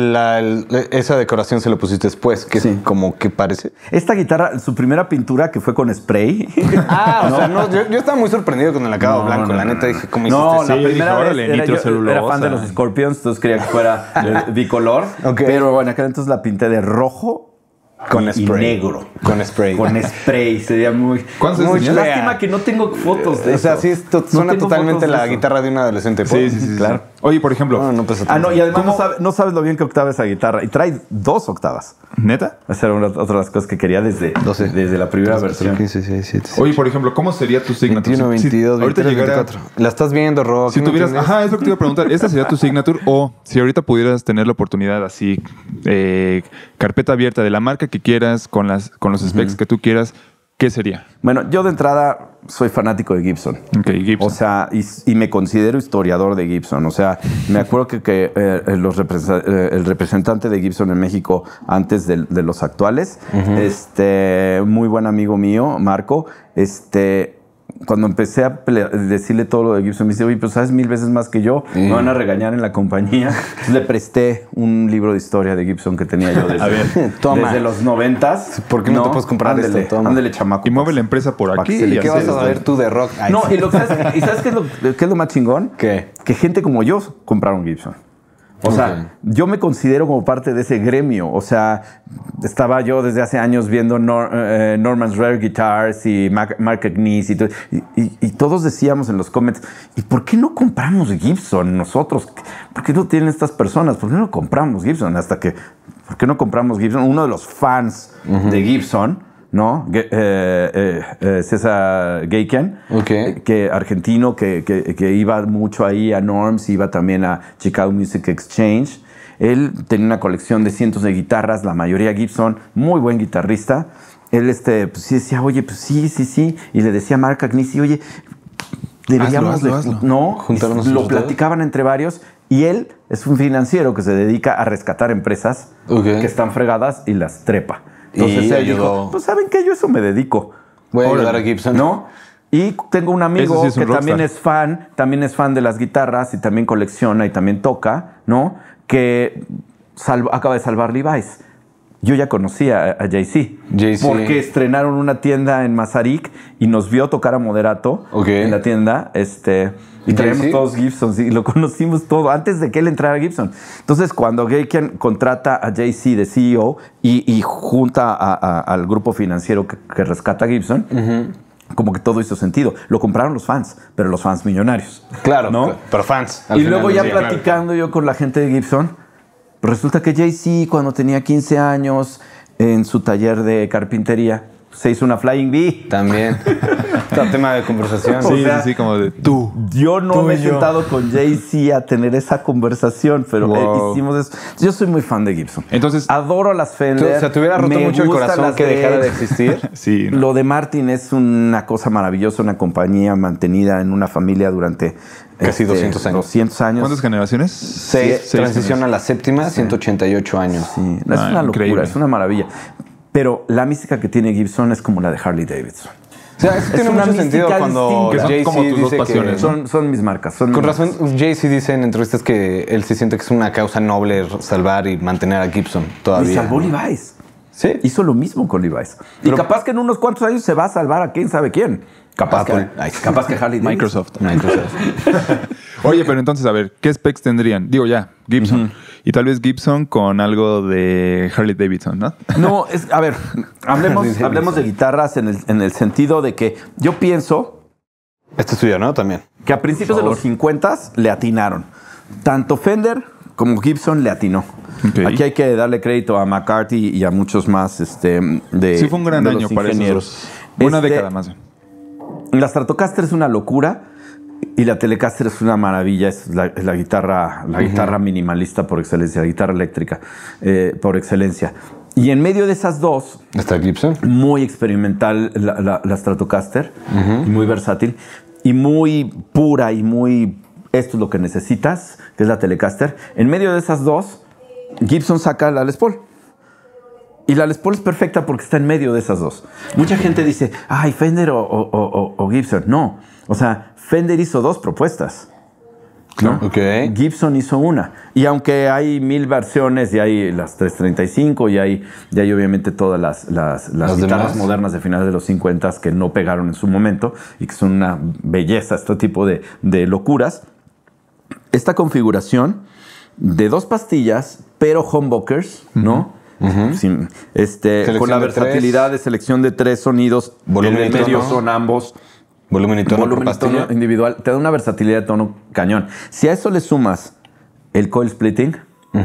esa decoración se lo pusiste después, que como que parece. Esta guitarra, su primera pintura que fue con spray. O sea, no, yo estaba muy sorprendido con el acabado blanco. La neta dije, ¿cómo hiciste? La primera vez yo era fan de los Scorpions, entonces quería que fuera bicolor. Pero bueno, acá entonces la pinté de rojo. Con spray. Y negro. Con spray. Con spray. Sería muy lástima que no tengo fotos de eso. O sea, sí, suena totalmente la guitarra de un adolescente. Sí, claro. Oye, por ejemplo. Y además no sabes lo bien que octava esa guitarra. Y trae 2 octavas. ¿Neta? Esa era otra de las cosas que quería desde la primera versión. 15, 16, 17. Oye, por ejemplo, ¿cómo sería tu signature? 21, 22, ahorita 23, 24. La estás viendo, Rob. Si tuvieras... Ajá, es lo que te iba a preguntar. ¿Esta sería tu signature? O si ahorita pudieras tener la oportunidad así, carpeta abierta de la marca que quieras, con los specs que tú quieras, ¿qué sería? Bueno, yo de entrada soy fanático de Gibson. Gibson. O sea, y me considero historiador de Gibson. O sea, me acuerdo que el representante de Gibson en México antes de los actuales, muy buen amigo mío, Marco, cuando empecé a decirle todo lo de Gibson, me dice, oye, pues sabes 1000 veces más que yo, me van a regañar en la compañía. Entonces, le presté un libro de historia de Gibson que tenía yo desde los 90s. ¿Por qué no te puedes comprar esto? Ándale, chamaco. Y mueve la empresa por aquí. ¿Qué vas a saber tú de rock? No, ¿y sabes qué es lo más chingón? ¿Qué? Que gente como yo compraron Gibson. O sea, yo me considero como parte de ese gremio. O sea, estaba yo desde hace años viendo Norman's Rare Guitars y Mark Agnese y todos decíamos en los comments, ¿y por qué no compramos Gibson nosotros? ¿Por qué no tienen estas personas? ¿Por qué no compramos Gibson? ¿Por qué no compramos Gibson? Uno de los fans de Gibson, ¿no? César Geikian, que argentino, que iba mucho ahí a Norms, iba también a Chicago Music Exchange. Él tenía una colección de cientos de guitarras, la mayoría Gibson, muy buen guitarrista. Él pues sí decía, oye, pues sí. Y le decía a Mark Agnesi, oye, deberíamos... Hazlo. No, juntarnos lo platicaban entre varios. Y él es un financiero que se dedica a rescatar empresas que están fregadas y las trepa. Entonces él dijo, pues ¿saben qué? Yo eso me dedico. Voy a ayudar a Gibson. ¿No? Y tengo un amigo sí es un que rockstar. también es fan de las guitarras y también colecciona y también toca, ¿no? Que acaba de salvar Levi's. Yo ya conocía a Jay-Z. Porque estrenaron una tienda en Mazarik y nos vio tocar a Moderato en la tienda. Y traemos todos Gibsons y lo conocimos todo antes de que él entrara a Gibson. Entonces, cuando Geikian contrata a Jay-Z de CEO y junta al grupo financiero que rescata a Gibson, como que todo hizo sentido. Lo compraron los fans, pero los fans millonarios. Claro, ¿no? pero fans. Y luego ya platicando yo con la gente de Gibson, resulta que Jay-Z, cuando tenía 15 años, en su taller de carpintería, se hizo una Flying V. También. Está tema de conversación. Sí, como de tú. Yo no me he sentado con Jay-Z a tener esa conversación, pero hicimos eso. Yo soy muy fan de Gibson. Entonces, adoro las Fender. O sea, te hubiera roto mucho el corazón que dejara de existir. Sí. ¿No? Lo de Martin es una cosa maravillosa, una compañía mantenida en una familia durante casi 200 años. 200 años. ¿Cuántas generaciones? 6. Transición a la séptima, 188 años. Sí, es una locura, increíble. es una maravilla. Pero la mística que tiene Gibson es como la de Harley Davidson. O sea, eso tiene mucho sentido cuando Jay-Z como tus dos pasiones, ¿no? Son mis marcas. Con razón, Jay-Z dice en entrevistas que él se siente que es una causa noble salvar y mantener a Gibson todavía. Y salvó Levi's. Sí. Hizo lo mismo con Levi's. Pero, y capaz que en unos cuantos años se va a salvar a quién sabe quién. Capaz que Harley Davidson. Microsoft. Oye, pero entonces, a ver, ¿qué specs tendrían? Digo ya, Gibson. Y tal vez Gibson con algo de Harley Davidson, ¿no? No, a ver, hablemos de guitarras en el sentido de que yo pienso... Esto es tuyo, ¿no? También. Que a principios de los 50 le atinaron. Tanto Fender como Gibson le atinó. Okay. Aquí hay que darle crédito a McCarthy y a muchos más Sí, fue un gran año para esos. Una década más. La Stratocaster es una locura y la Telecaster es una maravilla. Es la guitarra minimalista por excelencia, la guitarra eléctrica por excelencia. Y en medio de esas dos... ¿Está Gibson? Muy experimental la Stratocaster, y muy versátil, y muy pura y muy... Esto es lo que necesitas, que es la Telecaster. En medio de esas dos, Gibson saca la Les Paul. Y la Les Paul es perfecta porque está en medio de esas dos. Mucha gente dice, ay, Fender o Gibson. No, o sea, Fender hizo dos propuestas, ¿no? Okay. Gibson hizo una. Y aunque hay 1000 versiones y hay las 335 y hay obviamente todas las guitarras demás modernas de finales de los 50 que no pegaron en su momento y que son una belleza, este tipo de locuras. Esta configuración de dos pastillas, pero humbuckers, ¿no? Sin, con la versatilidad de selección de 3 sonidos, volumen en el medio son ambos. Volumen y tono por pastilla. Tono individual. Te da una versatilidad de tono cañón. Si a eso le sumas el coil splitting,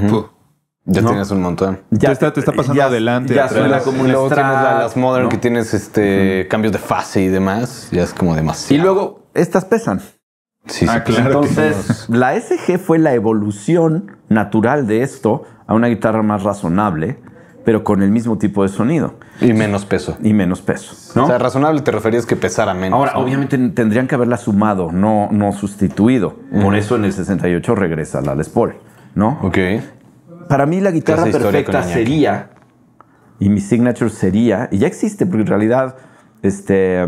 ya tienes un montón. Ya te está pasando adelante. Ya suena como un luego tienes Strat, las Modern, ¿no? que tienes cambios de fase y demás. Ya es como demasiado. Y luego, estas pesan. Sí, claro. Entonces, la SG fue la evolución natural de esto a una guitarra más razonable, pero con el mismo tipo de sonido. Y menos peso. Y menos peso, ¿no? O sea, razonable te referías que pesara menos. Ahora, ¿no? obviamente tendrían que haberla sumado, no sustituido. Por eso en el 68 regresa la Les Paul, ¿no? Ok. Para mí la guitarra Esa historia perfecta con Iñaki. sería, y mi signature sería, y ya existe, porque en realidad este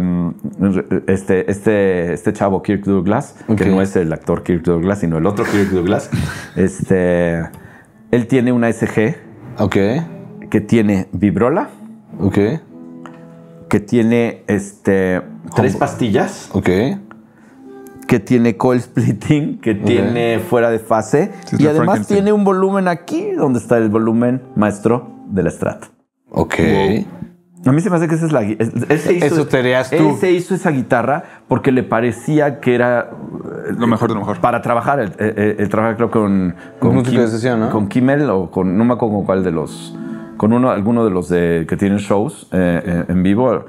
chavo Kirk Douglas, que no es el actor Kirk Douglas, sino el otro Kirk Douglas, él tiene una SG Ok. que tiene vibrola, Ok. que tiene 3 pastillas, Ok. que tiene coil splitting, que tiene fuera de fase, Sí, y está además Frankenstein. tiene un volumen aquí donde está el volumen maestro de la Strat. Ok. A mí se me hace que esa es la Eso te harías tú. Él se hizo esa guitarra porque le parecía que era Lo mejor de lo mejor. para trabajar. Él trabaja creo con músico de sesión, ¿no? Con Kimmel o con no me acuerdo con cuál de los alguno de los que tienen shows en vivo.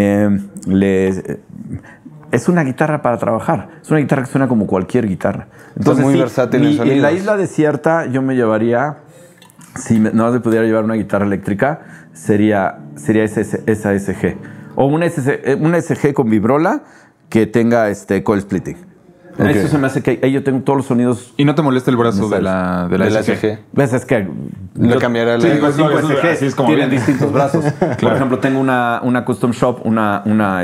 Es una guitarra para trabajar. Es una guitarra que suena como cualquier guitarra. Entonces, muy versátil en sonidos. En la isla desierta yo me llevaría, si no más me pudiera llevar una guitarra eléctrica, sería esa SG. O una SG con vibrola que tenga coil splitting. Okay. Eso se me hace que ahí yo tengo todos los sonidos. ¿Y no te molesta el brazo de la SG? ¿Ves? Es que le cambiará la SG. Así es como tienen distintos brazos. Claro. Por ejemplo, tengo una custom shop, una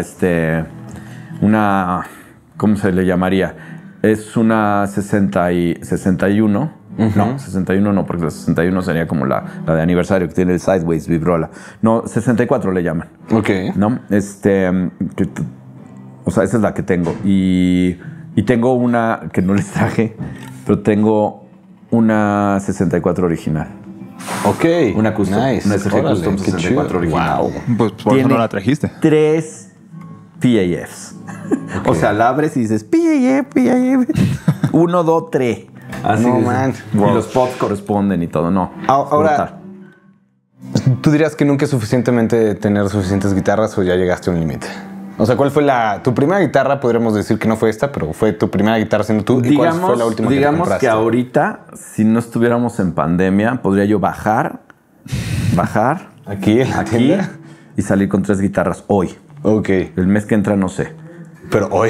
¿cómo se le llamaría? Es una 61. No, 61 no, porque la 61 sería como la de aniversario que tiene el Sideways vibrola. No, 64 le llaman. Ok. ¿No? O sea, esa es la que tengo. Y tengo una que no les traje, pero tengo una 64 original. Ok. Una custom. Nice. Una SG Custom 64 original. Wow. Pues por eso no la trajiste. 3 PAFs. Okay. O sea, la abres y dices PAF. 1, 2, 3. Así no, es. man. Wow. Y los pods corresponden y todo. No. Ahora, ¿tú dirías que nunca es suficientemente tener suficientes guitarras o ya llegaste a un límite? O sea, ¿cuál fue tu primera guitarra? Podríamos decir que no fue esta, pero fue tu primera guitarra siendo tú. ¿Y cuál fue la última que te compraste? Digamos que ahorita, si no estuviéramos en pandemia, podría yo bajar aquí y salir con 3 guitarras hoy. Ok. El mes que entra no sé. Pero hoy.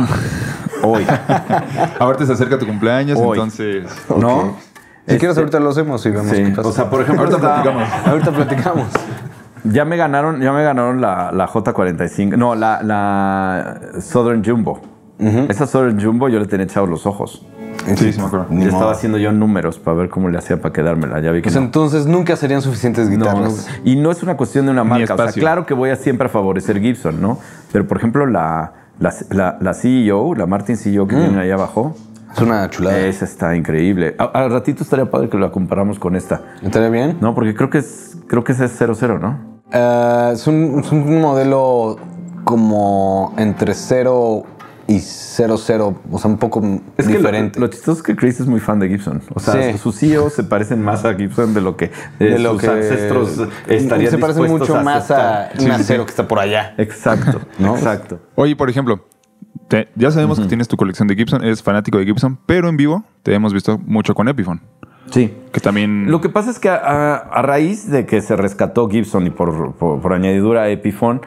Ahorita se acerca tu cumpleaños, hoy. Entonces... Okay. ¿No? Si quieres ahorita lo hacemos y vemos qué pasa. O sea, por ejemplo... Ahorita platicamos. Ya me ganaron la J45. No, la Southern Jumbo. Esa Southern Jumbo yo le tenía echados los ojos. Sí, me acuerdo. Y estaba haciendo yo números para ver cómo le hacía para quedármela. Ya vi que pues entonces nunca serían suficientes guitarras. No. Y no es una cuestión de una marca. O sea, claro que voy a siempre a favorecer Gibson, ¿no? Pero, por ejemplo, la CEO, la Martin CEO que tienen ahí abajo. Es una chulada. Esa está increíble. Al ratito estaría padre que la comparamos con esta. ¿Estaría bien? No, porque creo que ese es 00, ¿no? Es un modelo como entre 0 y 00, o sea, un poco diferente. Lo chistoso es que Chris es muy fan de Gibson. O sea, sus CEOs se parecen más a Gibson de lo que sus ancestros estarían se parecen mucho más a una 0 que está por allá. Exacto, ¿no? Exacto. Oye, por ejemplo, ya sabemos que tienes tu colección de Gibson, eres fanático de Gibson, pero en vivo te hemos visto mucho con Epiphone. Sí. Que también... Lo que pasa es que a raíz de que se rescató Gibson y por añadidura Epiphone,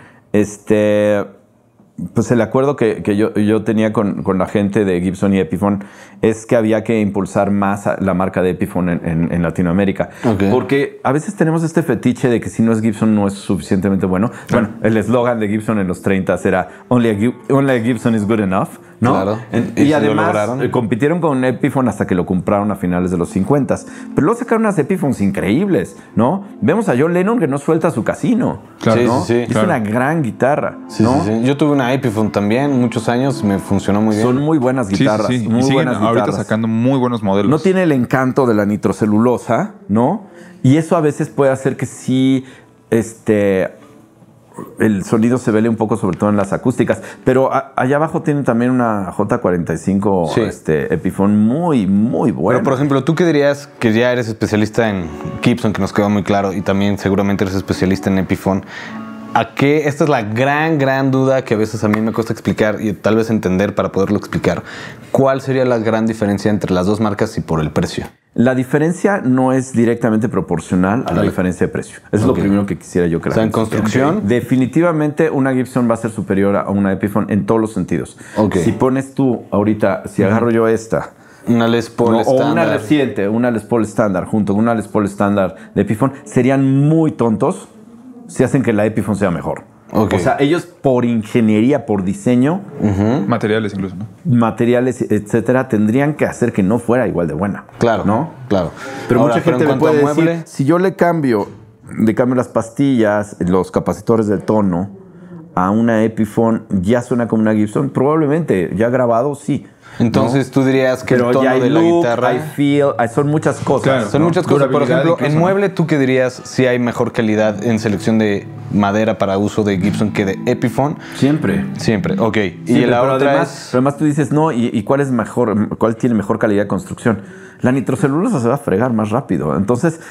pues el acuerdo que yo tenía con la gente de Gibson y Epiphone es que había que impulsar más la marca de Epiphone en Latinoamérica. Okay. Porque a veces tenemos este fetiche de que si no es Gibson no es suficientemente bueno. Bueno, el eslogan de Gibson en los 30 era Only a Gibson is good enough, ¿no? Claro. Y además compitieron con Epiphone hasta que lo compraron a finales de los 50. Pero luego sacaron unas Epiphones increíbles, ¿no? Vemos a John Lennon que no suelta su casino. Claro, ¿no? sí, es una gran guitarra, sí, ¿no? Sí. Yo tuve una Epiphone también, muchos años, me funcionó muy bien. Son muy buenas guitarras, muy buenas guitarras. Ahorita sacando muy buenos modelos. No tiene el encanto de la nitrocelulosa, ¿no? Y eso a veces puede hacer que sí, el sonido se vele un poco, sobre todo en las acústicas. Pero allá abajo tienen también una J45 Epiphone muy, muy buena. Pero, por ejemplo, ¿tú qué dirías que ya eres especialista en Gibson, que nos quedó muy claro, y también seguramente eres especialista en Epiphone? ¿A qué? Esta es la gran duda que a veces a mí me cuesta explicar y tal vez entender para poderlo explicar. ¿Cuál sería la gran diferencia entre las dos marcas y por el precio? La diferencia no es directamente proporcional a la diferencia de precio. Eso es lo primero que quisiera yo creer. O sea, en construcción. Definitivamente una Gibson va a ser superior a una Epiphone en todos los sentidos. Okay. Si pones tú ahorita, si agarro yo esta... Una Les Paul estándar. O una reciente, una Les Paul estándar, junto con una Les Paul estándar de Epiphone, serían muy tontos si hacen que la Epiphone sea mejor. Okay. O sea, ellos por ingeniería, por diseño, materiales incluso, ¿no? Materiales, etcétera, tendrían que hacer que no fuera igual de buena. Claro, ¿no? Claro. Pero ahora, mucha gente me puede decir, si yo le cambio las pastillas, los capacitores del tono a una Epiphone, ¿ya suena como una Gibson? Probablemente, ya grabado, sí. Entonces tú dirías que Pero el ya tono hay de la look, guitarra... hay feel, son muchas cosas. Claro. Son ¿no? muchas cosas. Por Durabilidad ejemplo, incluso, en ¿no? mueble, ¿tú qué dirías si hay mejor calidad en selección de madera para uso de Gibson que de Epiphone? Siempre. Siempre, ok. Siempre, Y la pero otra además, es... pero además tú dices, no, ¿y cuál es mejor, cuál tiene mejor calidad de construcción? La nitrocelulosa se va a fregar más rápido. Entonces,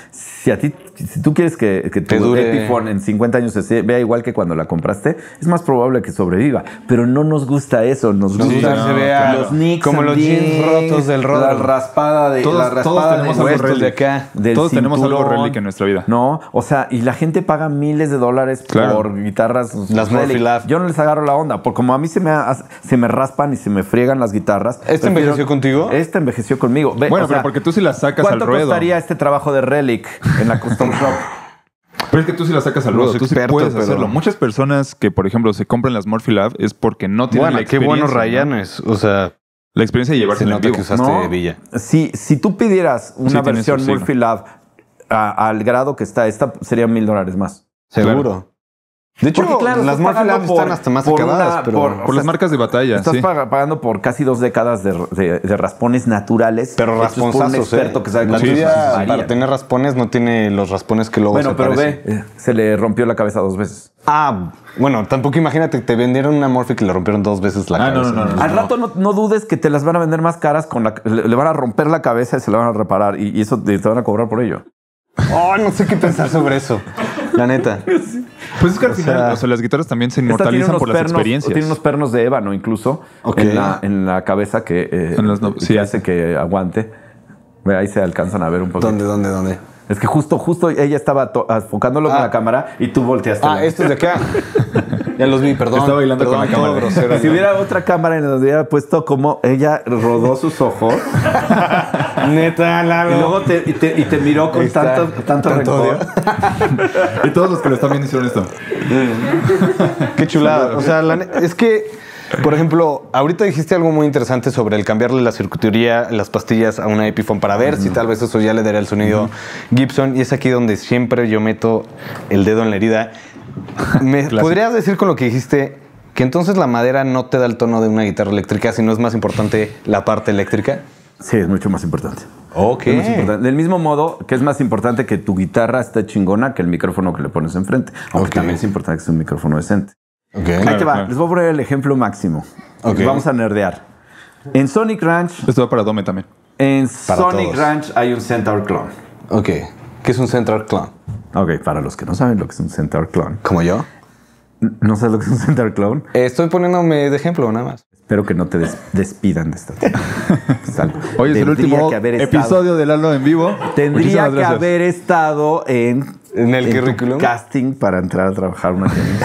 si tú quieres que Te tu dure. Epiphone en 50 años se vea igual que cuando la compraste, es más probable que sobreviva. Pero no nos gusta eso. Nos Nos gusta gusta que se vea los nicks como los también, jeans rotos del la Rodro. raspada de Todos- la todos raspada tenemos de algo nuestros relic. del Todos tenemos algo cinturón. relic en nuestra vida. No, o sea, y la gente paga miles de dólares Claro. por guitarras. Las Murphy relic. Lab. Yo no les agarro la onda, porque como a mí se me raspan y se me friegan las guitarras. ¿Esta prefiero- envejeció contigo? Esta envejeció conmigo. Ve, Bueno, o sea, pero porque tú sí la sacas al ¿cuánto ruedo. costaría este trabajo de Relic en la Custom Shop? Pero es que tú sí la sacas al Los ruedo, tú sí expertos, puedes pero- hacerlo. Muchas personas que, por ejemplo, se compran las Murphy Lab es porque no tienen Bueno, la qué experiencia. buenos ¿no? rayanes. O sea, La experiencia de se llevarse en nota vivo. que usaste No. Villa. Si tú pidieras una Sí, tiene versión su signo. Murphy Lab al grado que está esta, serían $1,000 más. Seguro. De hecho, Porque, claro, las estás Murphy pagando Lab están hasta más acabadas, pero... Por las marcas de batalla, Estás sí. pagando por casi 2 décadas de raspones naturales. Pero hechos por un rasponzazos, experto que sabe La cómo tuya, se para tener raspones, no tiene los raspones que luego Bueno, se pero parecen. ve, se le rompió la cabeza 2 veces. Ah, bueno, tampoco imagínate que te vendieron una Murphy que le rompieron 2 veces la Ah, no, cabeza. no, no, no. Al rato no dudes que te las van a vender más caras le van a romper la cabeza y se la van a reparar y eso te van a cobrar por ello. Oh, no sé qué pensar sobre eso. La neta. Pues es que al final, o sea, las guitarras también se Esta tiene inmortalizan unos por las pernos, experiencias. tiene unos pernos de ébano incluso Ok. en la cabeza que, En las no- que sí. hace que aguante. Ve, ahí se alcanzan a ver un poco. ¿Dónde? Es que justo ella estaba enfocándolo con la cámara y tú volteaste. Ah, estos de acá. Ya los vi, perdón. Estaba bailando con la todo cámara. grosero. Si hubiera otra cámara en donde hubiera puesto como ella rodó sus ojos Neta, Lalo. y luego te miró con Ahí está. tanto Tanto rencor. odio. Y todos los que lo están viendo hicieron esto. Qué chulada. O sea, es que, por ejemplo, ahorita dijiste algo muy interesante sobre el cambiarle la circuitería, las pastillas a una Epiphone para ver si tal vez eso ya le daría el sonido Gibson. Y es aquí donde siempre yo meto el dedo en la herida. ¿Podrías decir con lo que dijiste que entonces la madera no te da el tono de una guitarra eléctrica, sino es más importante la parte eléctrica? Sí, es mucho más importante. Ok. Es más importante. Del mismo modo que es más importante que tu guitarra esté chingona que el micrófono que le pones enfrente. Aunque Ok. también es importante que sea un micrófono decente. Ok. Ahí te va. claro. Les voy a poner el ejemplo máximo. Ok. Vamos a nerdear. En Sonic Ranch, Esto va para Dome también. Para Sonic todos. Ranch hay un Centaur Clone. Ok. ¿Qué es un Central Clone? Ok, para los que no saben lo que es un Centaur Clone. ¿Como yo? ¿No sabes lo que es un Centaur Clone? Estoy poniéndome de ejemplo nada más. Espero que no te despidan de esta tienda. Hoy es el Tendría último que haber estado- episodio de Lalo en vivo. Tendría Muchísimas que gracias. haber estado en el tu currículum. casting para entrar a trabajar una tienda.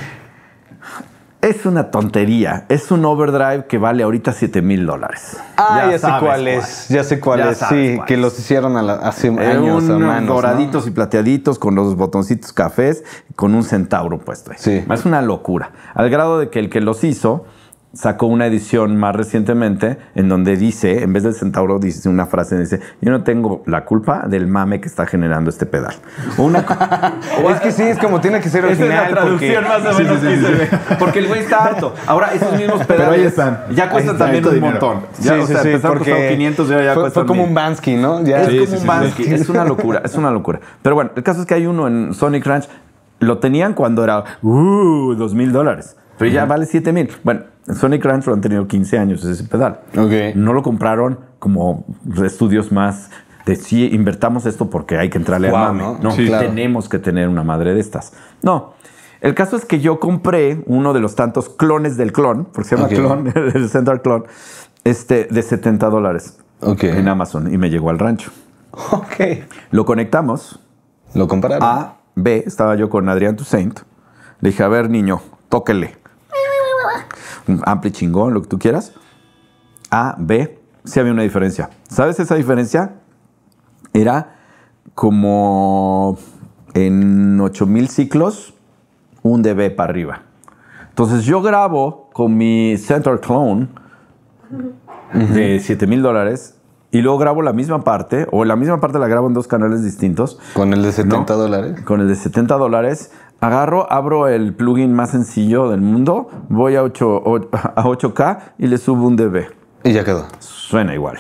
Es una tontería. Es un overdrive que vale ahorita $7,000. Ah, ya sé sabes cuál es. Ya sé cuál Ya es. sabes Sí, cuál que es. los hicieron hace años a Unos manos, doraditos y plateaditos con los botoncitos cafés con un centauro puesto ahí. Sí. Es una locura. Al grado de que el que los hizo sacó una edición más recientemente en donde dice, en vez del centauro, dice una frase, dice, yo no tengo la culpa del mame que está generando este pedal. O una Es que sí, es como tiene que ser Esa es original. la traducción porque... más o menos que se ve. Porque el güey está harto. Ahora, esos mismos pedales Pero ahí están. ya cuestan Ahí está, también harto un dinero. montón. Sí, Ya, o sí, sea, sí, empezaron porque costando 500, ya fue cuestan como 1,000. un Bansky, ¿no? Ya. Es Sí, como sí, un sí, Bansky. sí. Es una locura, es una locura. Pero bueno, el caso es que hay uno en Sonic Ranch. Lo tenían cuando era $2,000. Pero ya vale 7,000. Bueno, en Sonic Ranch lo han tenido 15 años ese pedal. Ok. No lo compraron como estudios más de sí, invertamos esto porque hay que entrarle Wow, al mame. ¿no? No, Sí, claro. tenemos que tener una madre de estas. No. El caso es que yo compré uno de los tantos clones del clon, porque se llama Ok. clon, el Central Clone, de $70 Ok. en Amazon y me llegó al rancho. Ok. Lo conectamos. Lo compararon. A, B, estaba yo con Adrián Toussaint. Le dije, a ver, niño, tóquele. Un ampli chingón, lo que tú quieras. A, B, sí había una diferencia. ¿Sabes esa diferencia? Era como en 8,000 ciclos, un dB para arriba. Entonces yo grabo con mi Centaur Clone de $7,000 y luego grabo la misma parte, o la misma parte la grabo en 2 canales distintos. Con el de $70. Con el de $70, agarro, abro el plugin más sencillo del mundo, voy a 8K y le subo un dB. Y ya quedó. Suena igual.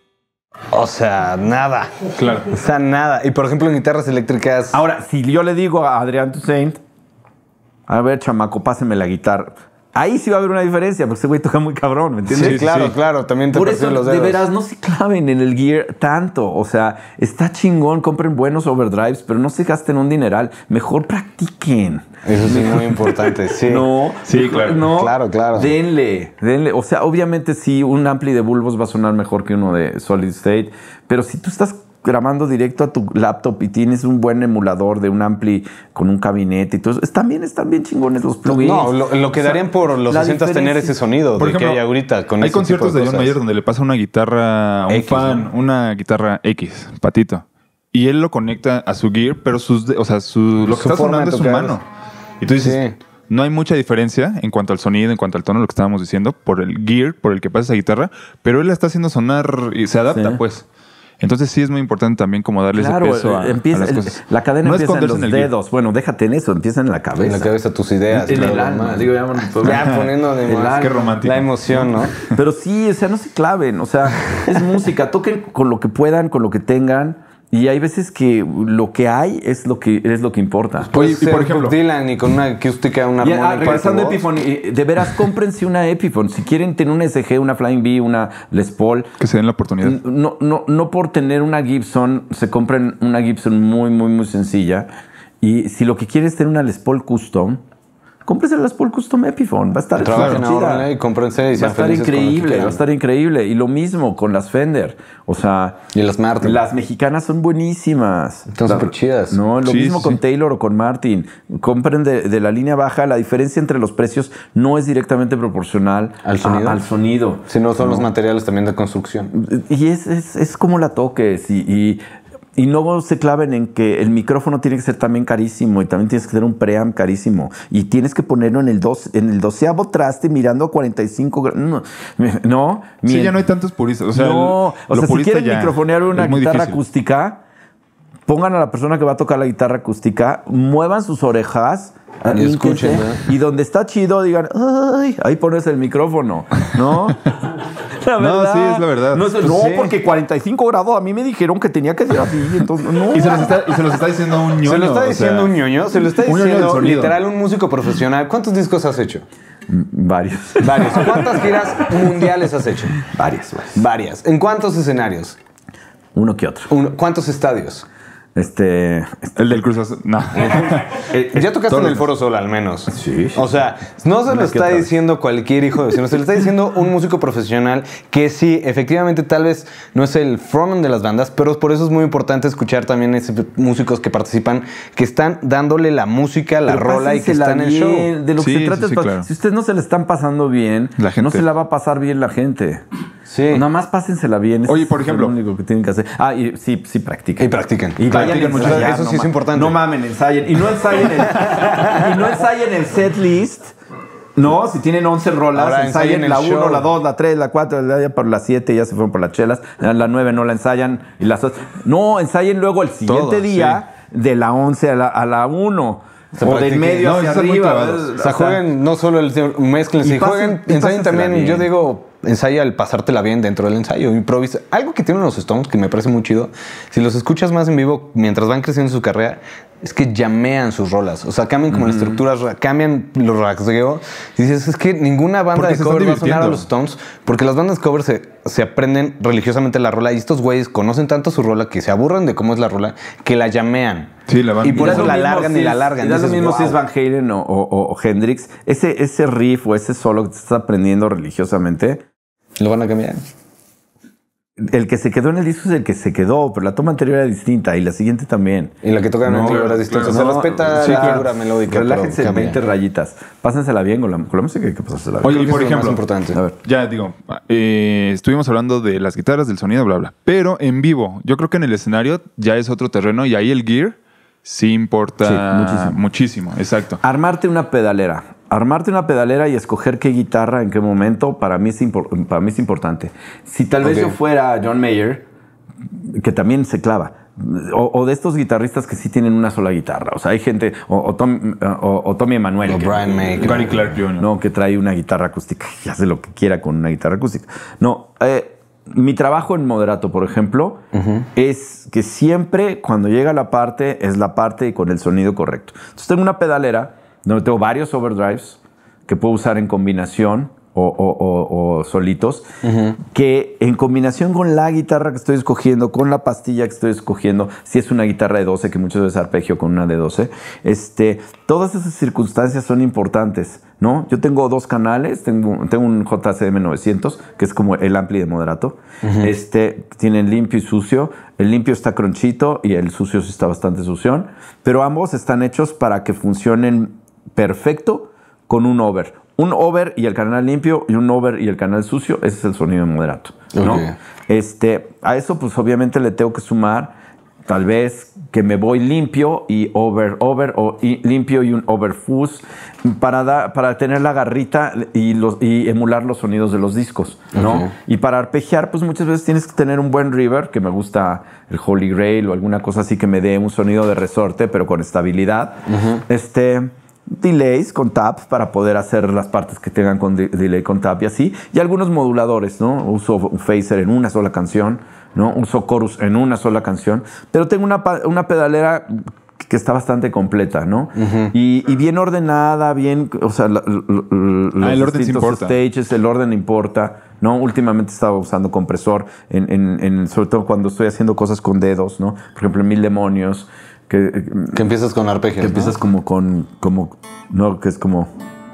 O sea, nada. Claro. O sea, nada. Y por ejemplo, en guitarras eléctricas. Ahora, si yo le digo a Adrián Toussaint, a ver, chamaco, páseme la guitarra. Ahí sí va a haber una diferencia, porque ese güey toca muy cabrón, ¿me entiendes? Sí, claro, claro. También te Por eso, persiguen los de dedos. veras, no se claven en el gear tanto. O sea, está chingón, compren buenos overdrives, pero no se gasten un dineral. Mejor practiquen. Eso sí es muy importante, sí. No, Sí, claro. No, Claro, claro. Denle. O sea, obviamente sí, un ampli de bulbos va a sonar mejor que uno de solid state, pero si tú estás grabando directo a tu laptop y tienes un buen emulador de un ampli con un gabinete y todo eso, están bien chingones los plugins. No, lo que darían por los 60 es tener ese sonido Por de ejemplo, que hay ahorita. Con hay ese conciertos tipo de John cosas. Mayer donde le pasa una guitarra a un X, fan, ¿no? una guitarra X, patito. Y él lo conecta a su gear, pero lo que Su está forma sonando de es su tocar. mano. Y tú dices, Sí. no hay mucha diferencia en cuanto al sonido, en cuanto al tono, lo que estábamos diciendo, por el gear, por el que pasa esa guitarra, pero él la está haciendo sonar y se adapta, Sí. pues. Entonces sí es muy importante también como darle Claro, ese peso a las cosas. la cadena No empieza en esconderse los el gear. dedos. Bueno, déjate en eso, empieza en la cabeza. En la cabeza tus ideas. En todo el lo alma. demás. Digo, Ya poniéndole El más. alma. Qué romántico. La emoción, ¿no? Pero sí, o sea, no se claven. O sea, es música. Toquen con lo que puedan, con lo que tengan. Y hay veces que lo que hay es lo que importa. Puede Oye, y ser por ejemplo- Bob Dylan y con una acústica, una Y, armónica. regresando a tu voz. Epiphone, de veras, cómprense una Epiphone. Si quieren tener una SG, una Flying V, una Les Paul, Que se den la oportunidad. no por tener una Gibson, se compren una Gibson muy sencilla. Y si lo que quieren es tener una Les Paul Custom, cómprense la Les Paul Custom Epiphone. Va a estar Trabajen, chida. ahórrenle y cómprense y Va a sean estar felices con lo que increíble, quieran. va a estar increíble. Y lo mismo con las Fender. O sea, Y las Martin. las mexicanas son buenísimas. Están súper chidas. No, lo Sí, mismo sí, con sí. Taylor o con Martin. Compren de la línea baja. La diferencia entre los precios no es directamente proporcional ¿Al sonido? al sonido. Si no son los materiales también de construcción. Y es como la toques. Y no se claven en que el micrófono tiene que ser también carísimo y también tienes que tener un preamp carísimo. Y tienes que ponerlo en el 12º traste mirando a 45 grados. No. Sí, ya no hay tantos puristas. O sea, no, lo si purista quieren ya microfonear una es muy guitarra difícil. acústica, pongan a la persona que va a tocar la guitarra acústica, muevan sus orejas Y escuchen, íntense, ¿no? y donde está chido digan, ay, ahí pones el micrófono, ¿no? No, sí, es la verdad. No, Pues no, sí. porque 45 grados a mí me dijeron que tenía que ser así, entonces no. Y se los está diciendo un ñoño. Se lo está o sea, diciendo un ñoño, se lo está un ñoño del diciendo sonido. literal un músico profesional. ¿Cuántos discos has hecho? Varios. Varios. ¿Cuántas giras mundiales has hecho? Varios. Varias. ¿En cuántos escenarios? Uno que otro. ¿Cuántos estadios? El El del Cruz Azul. No. Ya tocaste todos en el los- Foro Sol al menos. Sí. O sea, no se lo Una que está otra vez. diciendo cualquier hijo de vecino, se lo está diciendo un músico profesional que sí, efectivamente tal vez no es el frontman de las bandas, pero por eso es muy importante escuchar también esos músicos que participan, que están dándole la música, la Pero rola y que pásensela están en el show. bien. De lo Sí, que se sí, trata sí, es claro. si ustedes no se la están pasando bien, La gente. no se la va a pasar bien la gente. Sí. Nada más pásensela bien. Oye, Eso por es ejemplo. lo único que tienen que hacer. Ah, y sí practiquen. Y practiquen. Y vayan Practiquen a mucho. ensayar, Eso sí es ma- importante. No mamen, ensayen. Y no ensayen el set list. No, si tienen 11 rolas, Ahora ensayen ensayen la el 1, show. la 2, la 3, la 4, ya por la 7 ya se fueron por las chelas. La 9 no la ensayan. Y las 8. No, ensayen luego el siguiente Todo, día de la 11 a la 1. Se O del practiquen. medio No, hacia están muy arriba. clavados. O sea, jueguen no solo el mezclen, Y si pasen- jueguen, y ensayen pásensela también. bien. Yo digo, ensaya el pasártela bien dentro del ensayo, improvisa. Algo que tienen los Stones que me parece muy chido, si los escuchas más en vivo mientras van creciendo su carrera, es que llamean sus rolas. O sea, cambian como la estructura, cambian los rasgueos. Y dices, es que ninguna banda Porque de se están cover va a sonar a divirtiendo. los Stones, porque las bandas de cover se aprenden religiosamente la rola y estos güeyes conocen tanto su rola que se aburren de cómo es la rola, que la llamean. Sí, la van. Y por da eso lo la mismo largan si y la es- largan. y da lo Dices, mismo si "Wow". es Van Halen o Hendrix. Ese riff o ese solo que te estás aprendiendo religiosamente, Lo van a cambiar. el que se quedó en el disco es el que se quedó, pero la toma anterior era distinta y la siguiente también. Y la que tocan en claro, horas distintas. claro. Se respeta sí, la claro. figura melódica. Relájense pero en cambia. 20 rayitas. Pásensela bien con la música, hay que pasársela bien. Oye, Creo y que por eso es lo más ejemplo, importante. A ver. ya digo, estuvimos hablando de las guitarras, del sonido, bla, bla. Pero en vivo, yo creo que en el escenario ya es otro terreno y ahí el gear sí importa Sí, muchísimo. muchísimo. Exacto. Armarte una pedalera. Armarte una pedalera y escoger qué guitarra, en qué momento, para mí es importante. Si tal vez Ok. yo fuera John Mayer, que también se clava, o de estos guitarristas que sí tienen una sola guitarra. O sea, hay gente, o Tommy Emmanuel. O Brian May. Gary Clark Jr. No, que trae una guitarra acústica y hace lo que quiera con una guitarra acústica. No, mi trabajo en moderato, por ejemplo, es que siempre cuando llega la parte, es la parte y con el sonido correcto. Entonces tengo una pedalera donde tengo varios overdrives que puedo usar en combinación o solitos, que en combinación con la guitarra que estoy escogiendo, con la pastilla que estoy escogiendo, si es una guitarra de 12, que muchas veces arpegio con una de 12, todas esas circunstancias son importantes, ¿no? Yo tengo 2 canales, tengo un JCM 900, que es como el ampli de moderato, tienen limpio y sucio. El limpio está cronchito y el sucio sí está bastante sución, pero ambos están hechos para que funcionen perfecto con un over. Un over y el canal limpio y un over y el canal sucio, ese es el sonido de moderato, ¿no? Okay. A eso pues obviamente le tengo que sumar tal vez que me voy limpio y over o limpio y un over fuzz para tener la garrita y emular los sonidos de los discos, ¿no? Okay. Y para arpegiar pues muchas veces tienes que tener un buen reverb, que me gusta el Holy Grail o alguna cosa así que me dé un sonido de resorte pero con estabilidad. Delays con tap para poder hacer las partes que tengan con delay con tap y así. Y algunos moduladores, ¿no? Uso un phaser en una sola canción, ¿no? Uso chorus en una sola canción. Pero tengo una pedalera que está bastante completa, ¿no? Y bien ordenada, bien... O sea, los el orden importa. Stages, el orden importa, ¿no? Últimamente estaba usando compresor, sobre todo cuando estoy haciendo cosas con dedos, ¿no? Por ejemplo, en Mil Demonios... Que empiezas con arpegios, que empiezas ¿no? Que es como...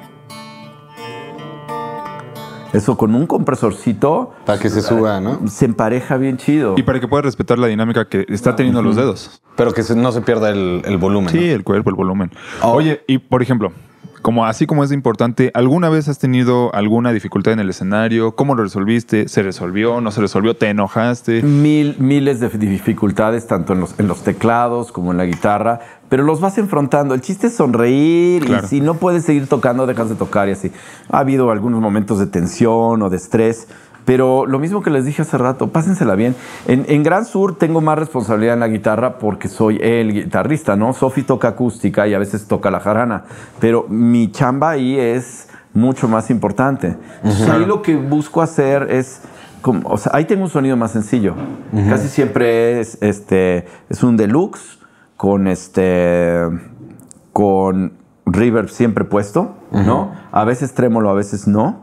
Eso con un compresorcito... Para que se suba, ¿no? Se empareja bien chido. Y para que puedas respetar la dinámica que está teniendo los dedos. Pero que no se pierda el volumen. Sí, ¿no? El cuerpo, el volumen. Oye, y por ejemplo... Así como es importante, ¿alguna vez has tenido alguna dificultad en el escenario? ¿Cómo lo resolviste? ¿Se resolvió? ¿No se resolvió? ¿Te enojaste? Miles de dificultades, tanto en los teclados como en la guitarra, pero los vas enfrentando. El chiste es sonreír, claro. Y si no puedes seguir tocando, dejas de tocar y así. Ha habido algunos momentos de tensión o de estrés, pero lo mismo que les dije hace rato, pásensela bien. En Gran Sur tengo más responsabilidad en la guitarra porque soy el guitarrista, ¿no? Sofi toca acústica y a veces toca la jarana, pero mi chamba ahí es mucho más importante. Entonces, ahí lo que busco hacer es... ahí tengo un sonido más sencillo. Casi siempre es un deluxe con reverb siempre puesto, ¿no? A veces trémolo, a veces no.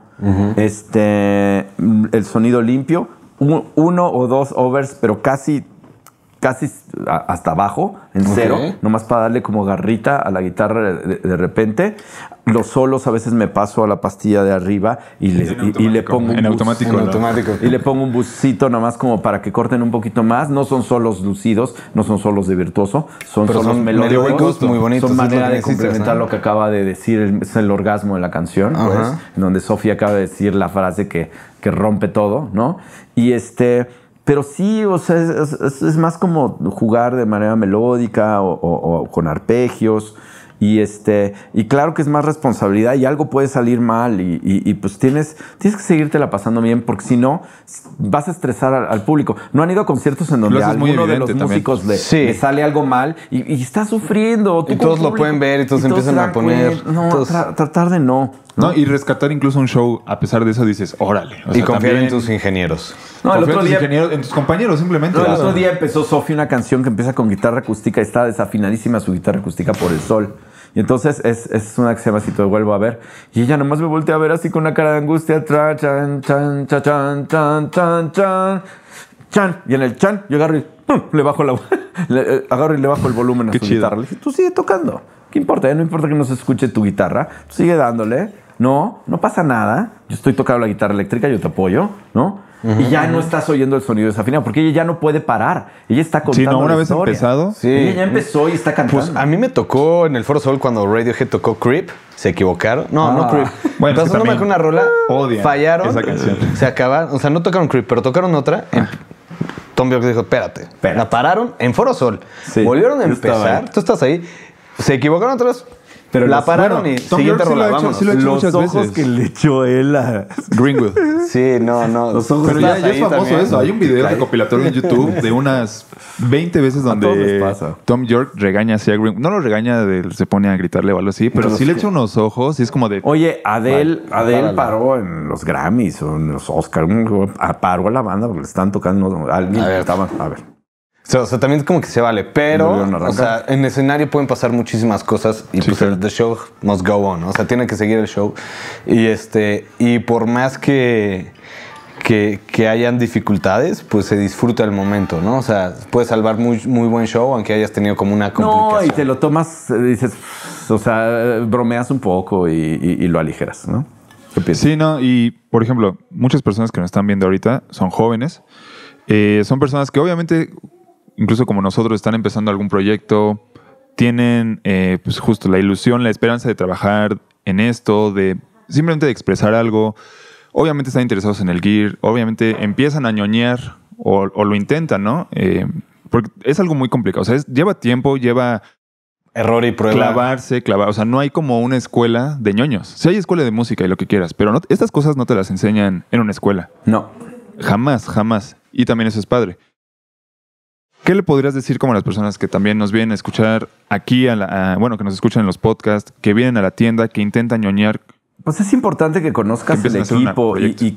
El sonido limpio, 1 o 2 overs, pero casi hasta abajo, en cero, nomás para darle como garrita a la guitarra de repente. Los solos a veces me paso a la pastilla de arriba y le pongo en automático. Y le pongo un buscito nomás como para que corten un poquito más. No son solos lucidos, no son solos de virtuoso, son solos melódicos, muy bonitos. Son manera de complementar, ¿no? Lo que acaba de decir, es el orgasmo de la canción, pues, en donde Sofía acaba de decir la frase que rompe todo, ¿no? Y pero sí, o sea, es más como jugar de manera melódica o con arpegios. Y claro que es más responsabilidad y algo puede salir mal y pues tienes que seguírtela pasando bien, porque si no vas a estresar al público. ¿No han ido a conciertos en donde a alguno de los músicos le sale algo mal y está sufriendo? Y todos lo pueden ver y todos empiezan a poner... No, tratar de no. Y rescatar incluso un show, a pesar de eso dices, órale. Y confiar en tus ingenieros. No, el otro día... en tus compañeros, simplemente. No, el otro día empezó Sofi una canción que empieza con guitarra acústica y está desafinadísima su guitarra acústica por el sol. Y entonces es una que se llama Si te vuelvo a ver. Y ella nomás me voltea a ver así con una cara de angustia. Chan, chan, chan, chan, chan, chan, chan, chan. Y en el chan yo agarro y ¡pum! Le bajo le bajo el volumen a su guitarra. Le dije, tú sigue tocando. ¿Qué importa? No importa que no se escuche tu guitarra. Tú sigue dándole. No pasa nada. Yo estoy tocando la guitarra eléctrica, yo te apoyo, ¿no? Y ya no estás oyendo el sonido desafinado, porque ella ya no puede parar. Ella está contando la historia. Una vez empezado. Sí. Ella ya empezó y está cantando. Pues a mí me tocó en el Foro Sol cuando Radiohead tocó Creep. Se equivocaron. No Creep. Bueno, pasándome con una rola. Fallaron. Esa canción. Se acabaron. O sea, no tocaron Creep, pero tocaron otra. Tom Bjork dijo, espérate. La pararon en Foro Sol. Sí, volvieron a empezar. Tú estás ahí. Se equivocaron otras. Pero la los- pararon bueno, y Tom siguiente York sí lo rola, ha hecho, vámonos. sí lo ha hecho los muchas ojos veces. que le echó él a... Greenwood. Sí, no. Los ojos Pero Estás ya es ahí famoso también. eso. Hay un video recopilatorio en YouTube de unas 20 veces todos donde les pasa. Tom York regaña así a Greenwood. No lo regaña, se pone a gritarle o algo así, pero sí le echa unos ojos y es como de... Oye, Adele párale. paró en los Grammys o en los Oscars. Paró a la banda porque le están tocando. Alguien A ver. estaba... A ver. O sea, también como que se vale, pero Volvieron a o arrancar. sea, en escenario pueden pasar muchísimas cosas y Sí, pues claro. the show must go on, ¿no? O sea, tiene que seguir el show y por más que hayan dificultades, pues se disfruta el momento, ¿no? O sea, puedes salvar muy buen show aunque hayas tenido como una complicación. No, y te lo tomas, dices, o sea, bromeas un poco y lo aligeras, ¿no? ¿Qué piensas? Sí, no, y por ejemplo, muchas personas que nos están viendo ahorita son jóvenes. Son personas que obviamente, incluso como nosotros, están empezando algún proyecto, tienen pues justo la ilusión, la esperanza de trabajar en esto, de simplemente de expresar algo. Obviamente están interesados en el gear, obviamente empiezan a ñoñear o lo intentan, ¿no? Porque es algo muy complicado. O sea, lleva tiempo, lleva Error y prueba. clavar. O sea, no hay como una escuela de ñoños. Sí hay escuela de música y lo que quieras, pero estas cosas no te las enseñan en una escuela. No. Jamás, jamás. Y también eso es padre. ¿Qué le podrías decir como a las personas que también nos vienen a escuchar aquí, bueno, que nos escuchan en los podcasts, que vienen a la tienda, que intentan ñoñar? Pues es importante que conozcas Que el empiecen a hacer un equipo proyecto.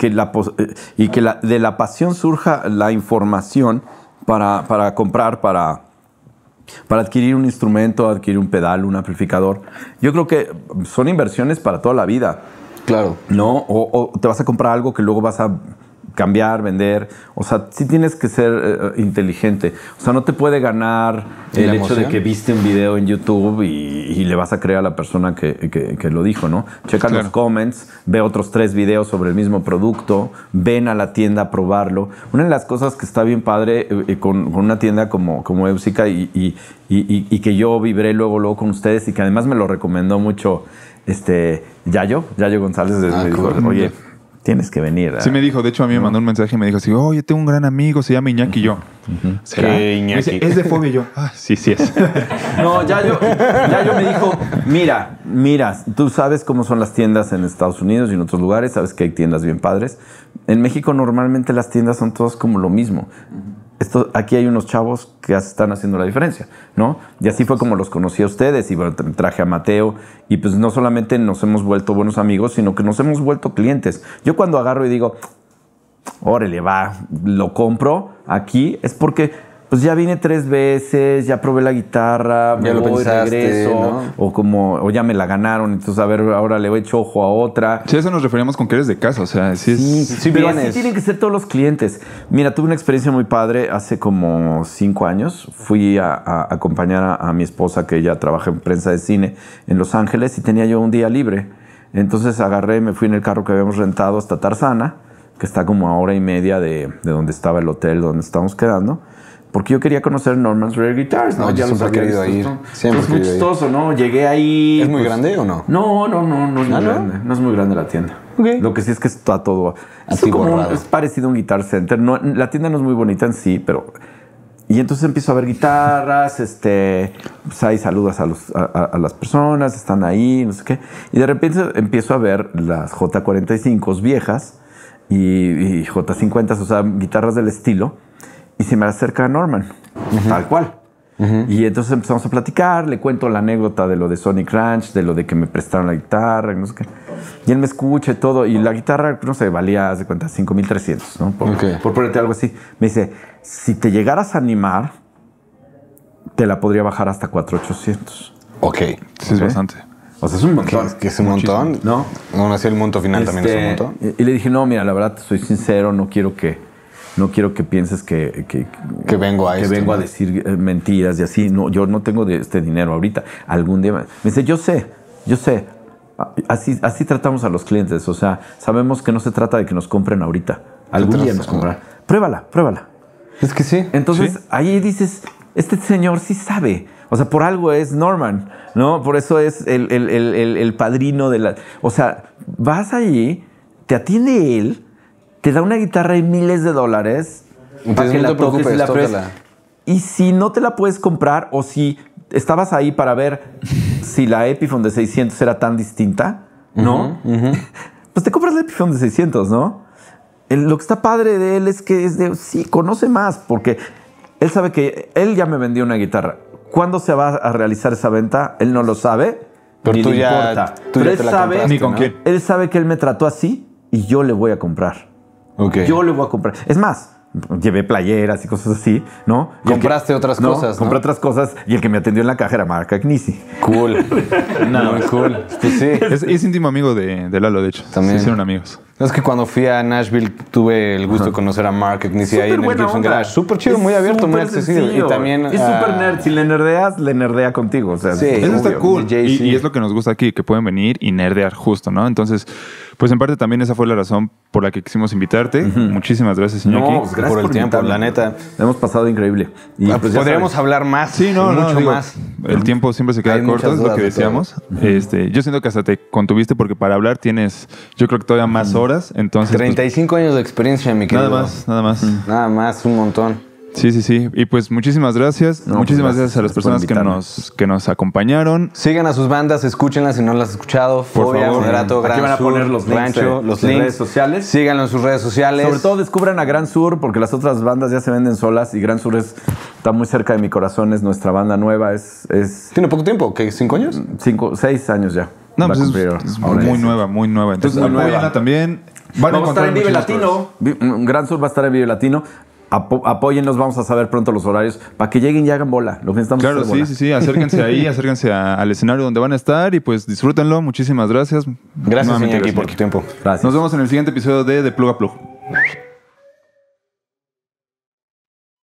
y que de la pasión surja la información para comprar, para adquirir un instrumento, adquirir un pedal, un amplificador. Yo creo que son inversiones para toda la vida, Claro. ¿no? O te vas a comprar algo que luego vas a cambiar, vender. O sea, sí tienes que ser inteligente. O sea, no te puede ganar ¿Y el la hecho de emoción? que viste un video en YouTube y le vas a creer a la persona que lo dijo, ¿no? Checa Claro. los comments, ve otros 3 videos sobre el mismo producto, ven a la tienda a probarlo. Una de las cosas que está bien padre con una tienda como Eusica y que yo vibré luego con ustedes y que además me lo recomendó mucho Yayo González. Me dijo, cool. oye, tienes que venir. Sí me dijo, de hecho a mí me mandó un mensaje y me dijo así, oye, tengo un gran amigo, se llama Iñaki y yo. ¿Será? ¿Qué Iñaki? Me dice, es de Fobia y yo. Ah, sí es. No, Yayo me dijo, mira, tú sabes cómo son las tiendas en Estados Unidos y en otros lugares, sabes que hay tiendas bien padres. En México normalmente las tiendas son todas como lo mismo. Aquí hay unos chavos que están haciendo la diferencia, ¿no? Y así fue como los conocí a ustedes y bueno, traje a Mateo y pues no solamente nos hemos vuelto buenos amigos, sino que nos hemos vuelto clientes. Yo cuando agarro y digo, órale, va, lo compro aquí, es porque pues ya vine 3 veces, ya probé la guitarra, Ya lo pensaste, regreso, ¿no? o ya me la ganaron, entonces a ver, ahora le he hecho ojo a otra. Sí, a eso nos referíamos con que eres de casa, o sea, sí es... Sí pero vienes. así tienen que ser todos los clientes. Mira, tuve una experiencia muy padre hace como 5 años. Fui a acompañar a mi esposa, que ella trabaja en prensa de cine en Los Ángeles, y tenía yo un día libre. Entonces agarré, me fui en el carro que habíamos rentado hasta Tarzana, que está como a 1:30 de donde estaba el hotel donde estábamos quedando. Porque yo quería conocer Norman's Rare Guitars, ¿no? No, yo los siempre he había querido visto, ir. ¿no? Siempre Es he muy querido ir. chistoso, ¿no? Llegué ahí... ¿Es muy grande o no? No es muy ¿no? grande. No es muy grande la tienda. Ok. Lo que sí es que está todo... Así borrado. Es parecido a un Guitar Center. No, la tienda no es muy bonita en sí, pero... Y entonces empiezo a ver guitarras, pues ahí saludas a las personas, están ahí, no sé qué. Y de repente empiezo a ver las J45 viejas y J50, o sea, guitarras del estilo. Y se me acerca Norman, tal cual. Y entonces empezamos a platicar, le cuento la anécdota de lo de Sonic Ranch, de lo de que me prestaron la guitarra, no sé qué. Y él me escucha y todo. Y la guitarra, no sé, valía, haz de cuenta, 5,300, ¿no? Por ponerte algo así. Me dice, si te llegaras a animar, te la podría bajar hasta 4,800. Ok. Sí, es Ok. bastante. O sea, es un montón. Que es un montón. ¿No? Aún así el monto final también es un montón. Y le dije, no, mira, la verdad, te soy sincero, no quiero que pienses que vengo a que esto, vengo a ¿no? decir mentiras y así. No, yo no tengo este dinero ahorita. Algún día me dice, yo sé. Así tratamos a los clientes. O sea, sabemos que no se trata de que nos compren ahorita. Algún día nos comprarán. Pruébala. Es que sí. Entonces ahí dices, este señor sí sabe. O sea, por algo es Norman, ¿no? Por eso es el padrino de la... O sea, vas allí, te atiende él, te da una guitarra de miles de dólares para Entonces, que no la te toques y preocupes, la pruebes. tócala. Y si no te la puedes comprar o si estabas ahí para ver si la Epiphone de 600 era tan distinta, ¿no? Pues te compras la Epiphone de 600, ¿no? Lo que está padre de él es que sí, conoce más, porque él sabe que él ya me vendió una guitarra. ¿Cuándo se va a realizar esa venta? Él no lo sabe, pero ni tú le ya, importa. tú Pero ya él te la sabe, compraste, ni con quién. Él sabe que él me trató así y yo le voy a comprar. Okay. Yo le voy a comprar. Es más, llevé playeras y cosas así, ¿no? Y Compraste otras cosas, ¿no? Compré otras cosas y el que me atendió en la caja era Mark Agnesi. Cool. Muy cool. Pues sí. Es íntimo amigo de Lalo, de hecho. También. Se hicieron amigos. Es que cuando fui a Nashville tuve el gusto de conocer a Mark Agnesi ahí en el buena Gibson onda. Garage. Súper chido, muy abierto, muy Súper accesible. sencillo. Y también... es súper nerd. Si le nerdeas, le nerdea contigo. O sea, Sí. Eso está obvio, cool. DJ, sí. Y es lo que nos gusta aquí, que pueden venir y nerdear justo, ¿no? Entonces, pues en parte también esa fue la razón por la que quisimos invitarte. Muchísimas gracias, Iñaki. No, pues, gracias por el tiempo, invitarme. la neta. Hemos pasado increíble. Y pues ya Podríamos sabes. hablar más. Sí, no, mucho digo, más. El tiempo siempre se queda Hay corto, muchas es lo dudas que de todo. decíamos. Yo siento que hasta te contuviste porque para hablar tienes, yo creo que todavía más horas. Entonces, pues, 35 años de experiencia, mi querido. nada más, nada más. Nada más, un montón. Sí, sí, sí. Y pues muchísimas gracias. No, muchísimas pues, gracias a las gracias por personas invitarme. que nos acompañaron. Sigan a sus bandas, escúchenlas si no las has escuchado. Fobia, favor. Moderato, Aquí Gran van a Sur, poner los links Rancho, de los redes links. sociales. Síganlo en sus redes sociales. Sobre todo descubran a Gran Sur, porque las otras bandas ya se venden solas y Gran Sur está muy cerca de mi corazón, es nuestra banda nueva, es ¿Tiene poco tiempo? ¿Qué? ¿5 años? 6 años ya. No, Va a pues cumplir es ahora. muy nueva, muy nueva. Entonces, muy nueva. apóyenla también. Vamos a estar en Vive muchísimas Latino. Gran Sur va a estar en Vive Latino. Apóyennos, vamos a saber pronto los horarios para que lleguen y hagan bola. Lo que necesitamos Claro, es hacer bola. sí, acérquense ahí, acérquense al escenario donde van a estar y pues disfrútenlo. Muchísimas gracias. Gracias, Nuevamente, Iñaki, por tu Iñaki. tiempo. Gracias. Nos vemos en el siguiente episodio de Plug a Plug.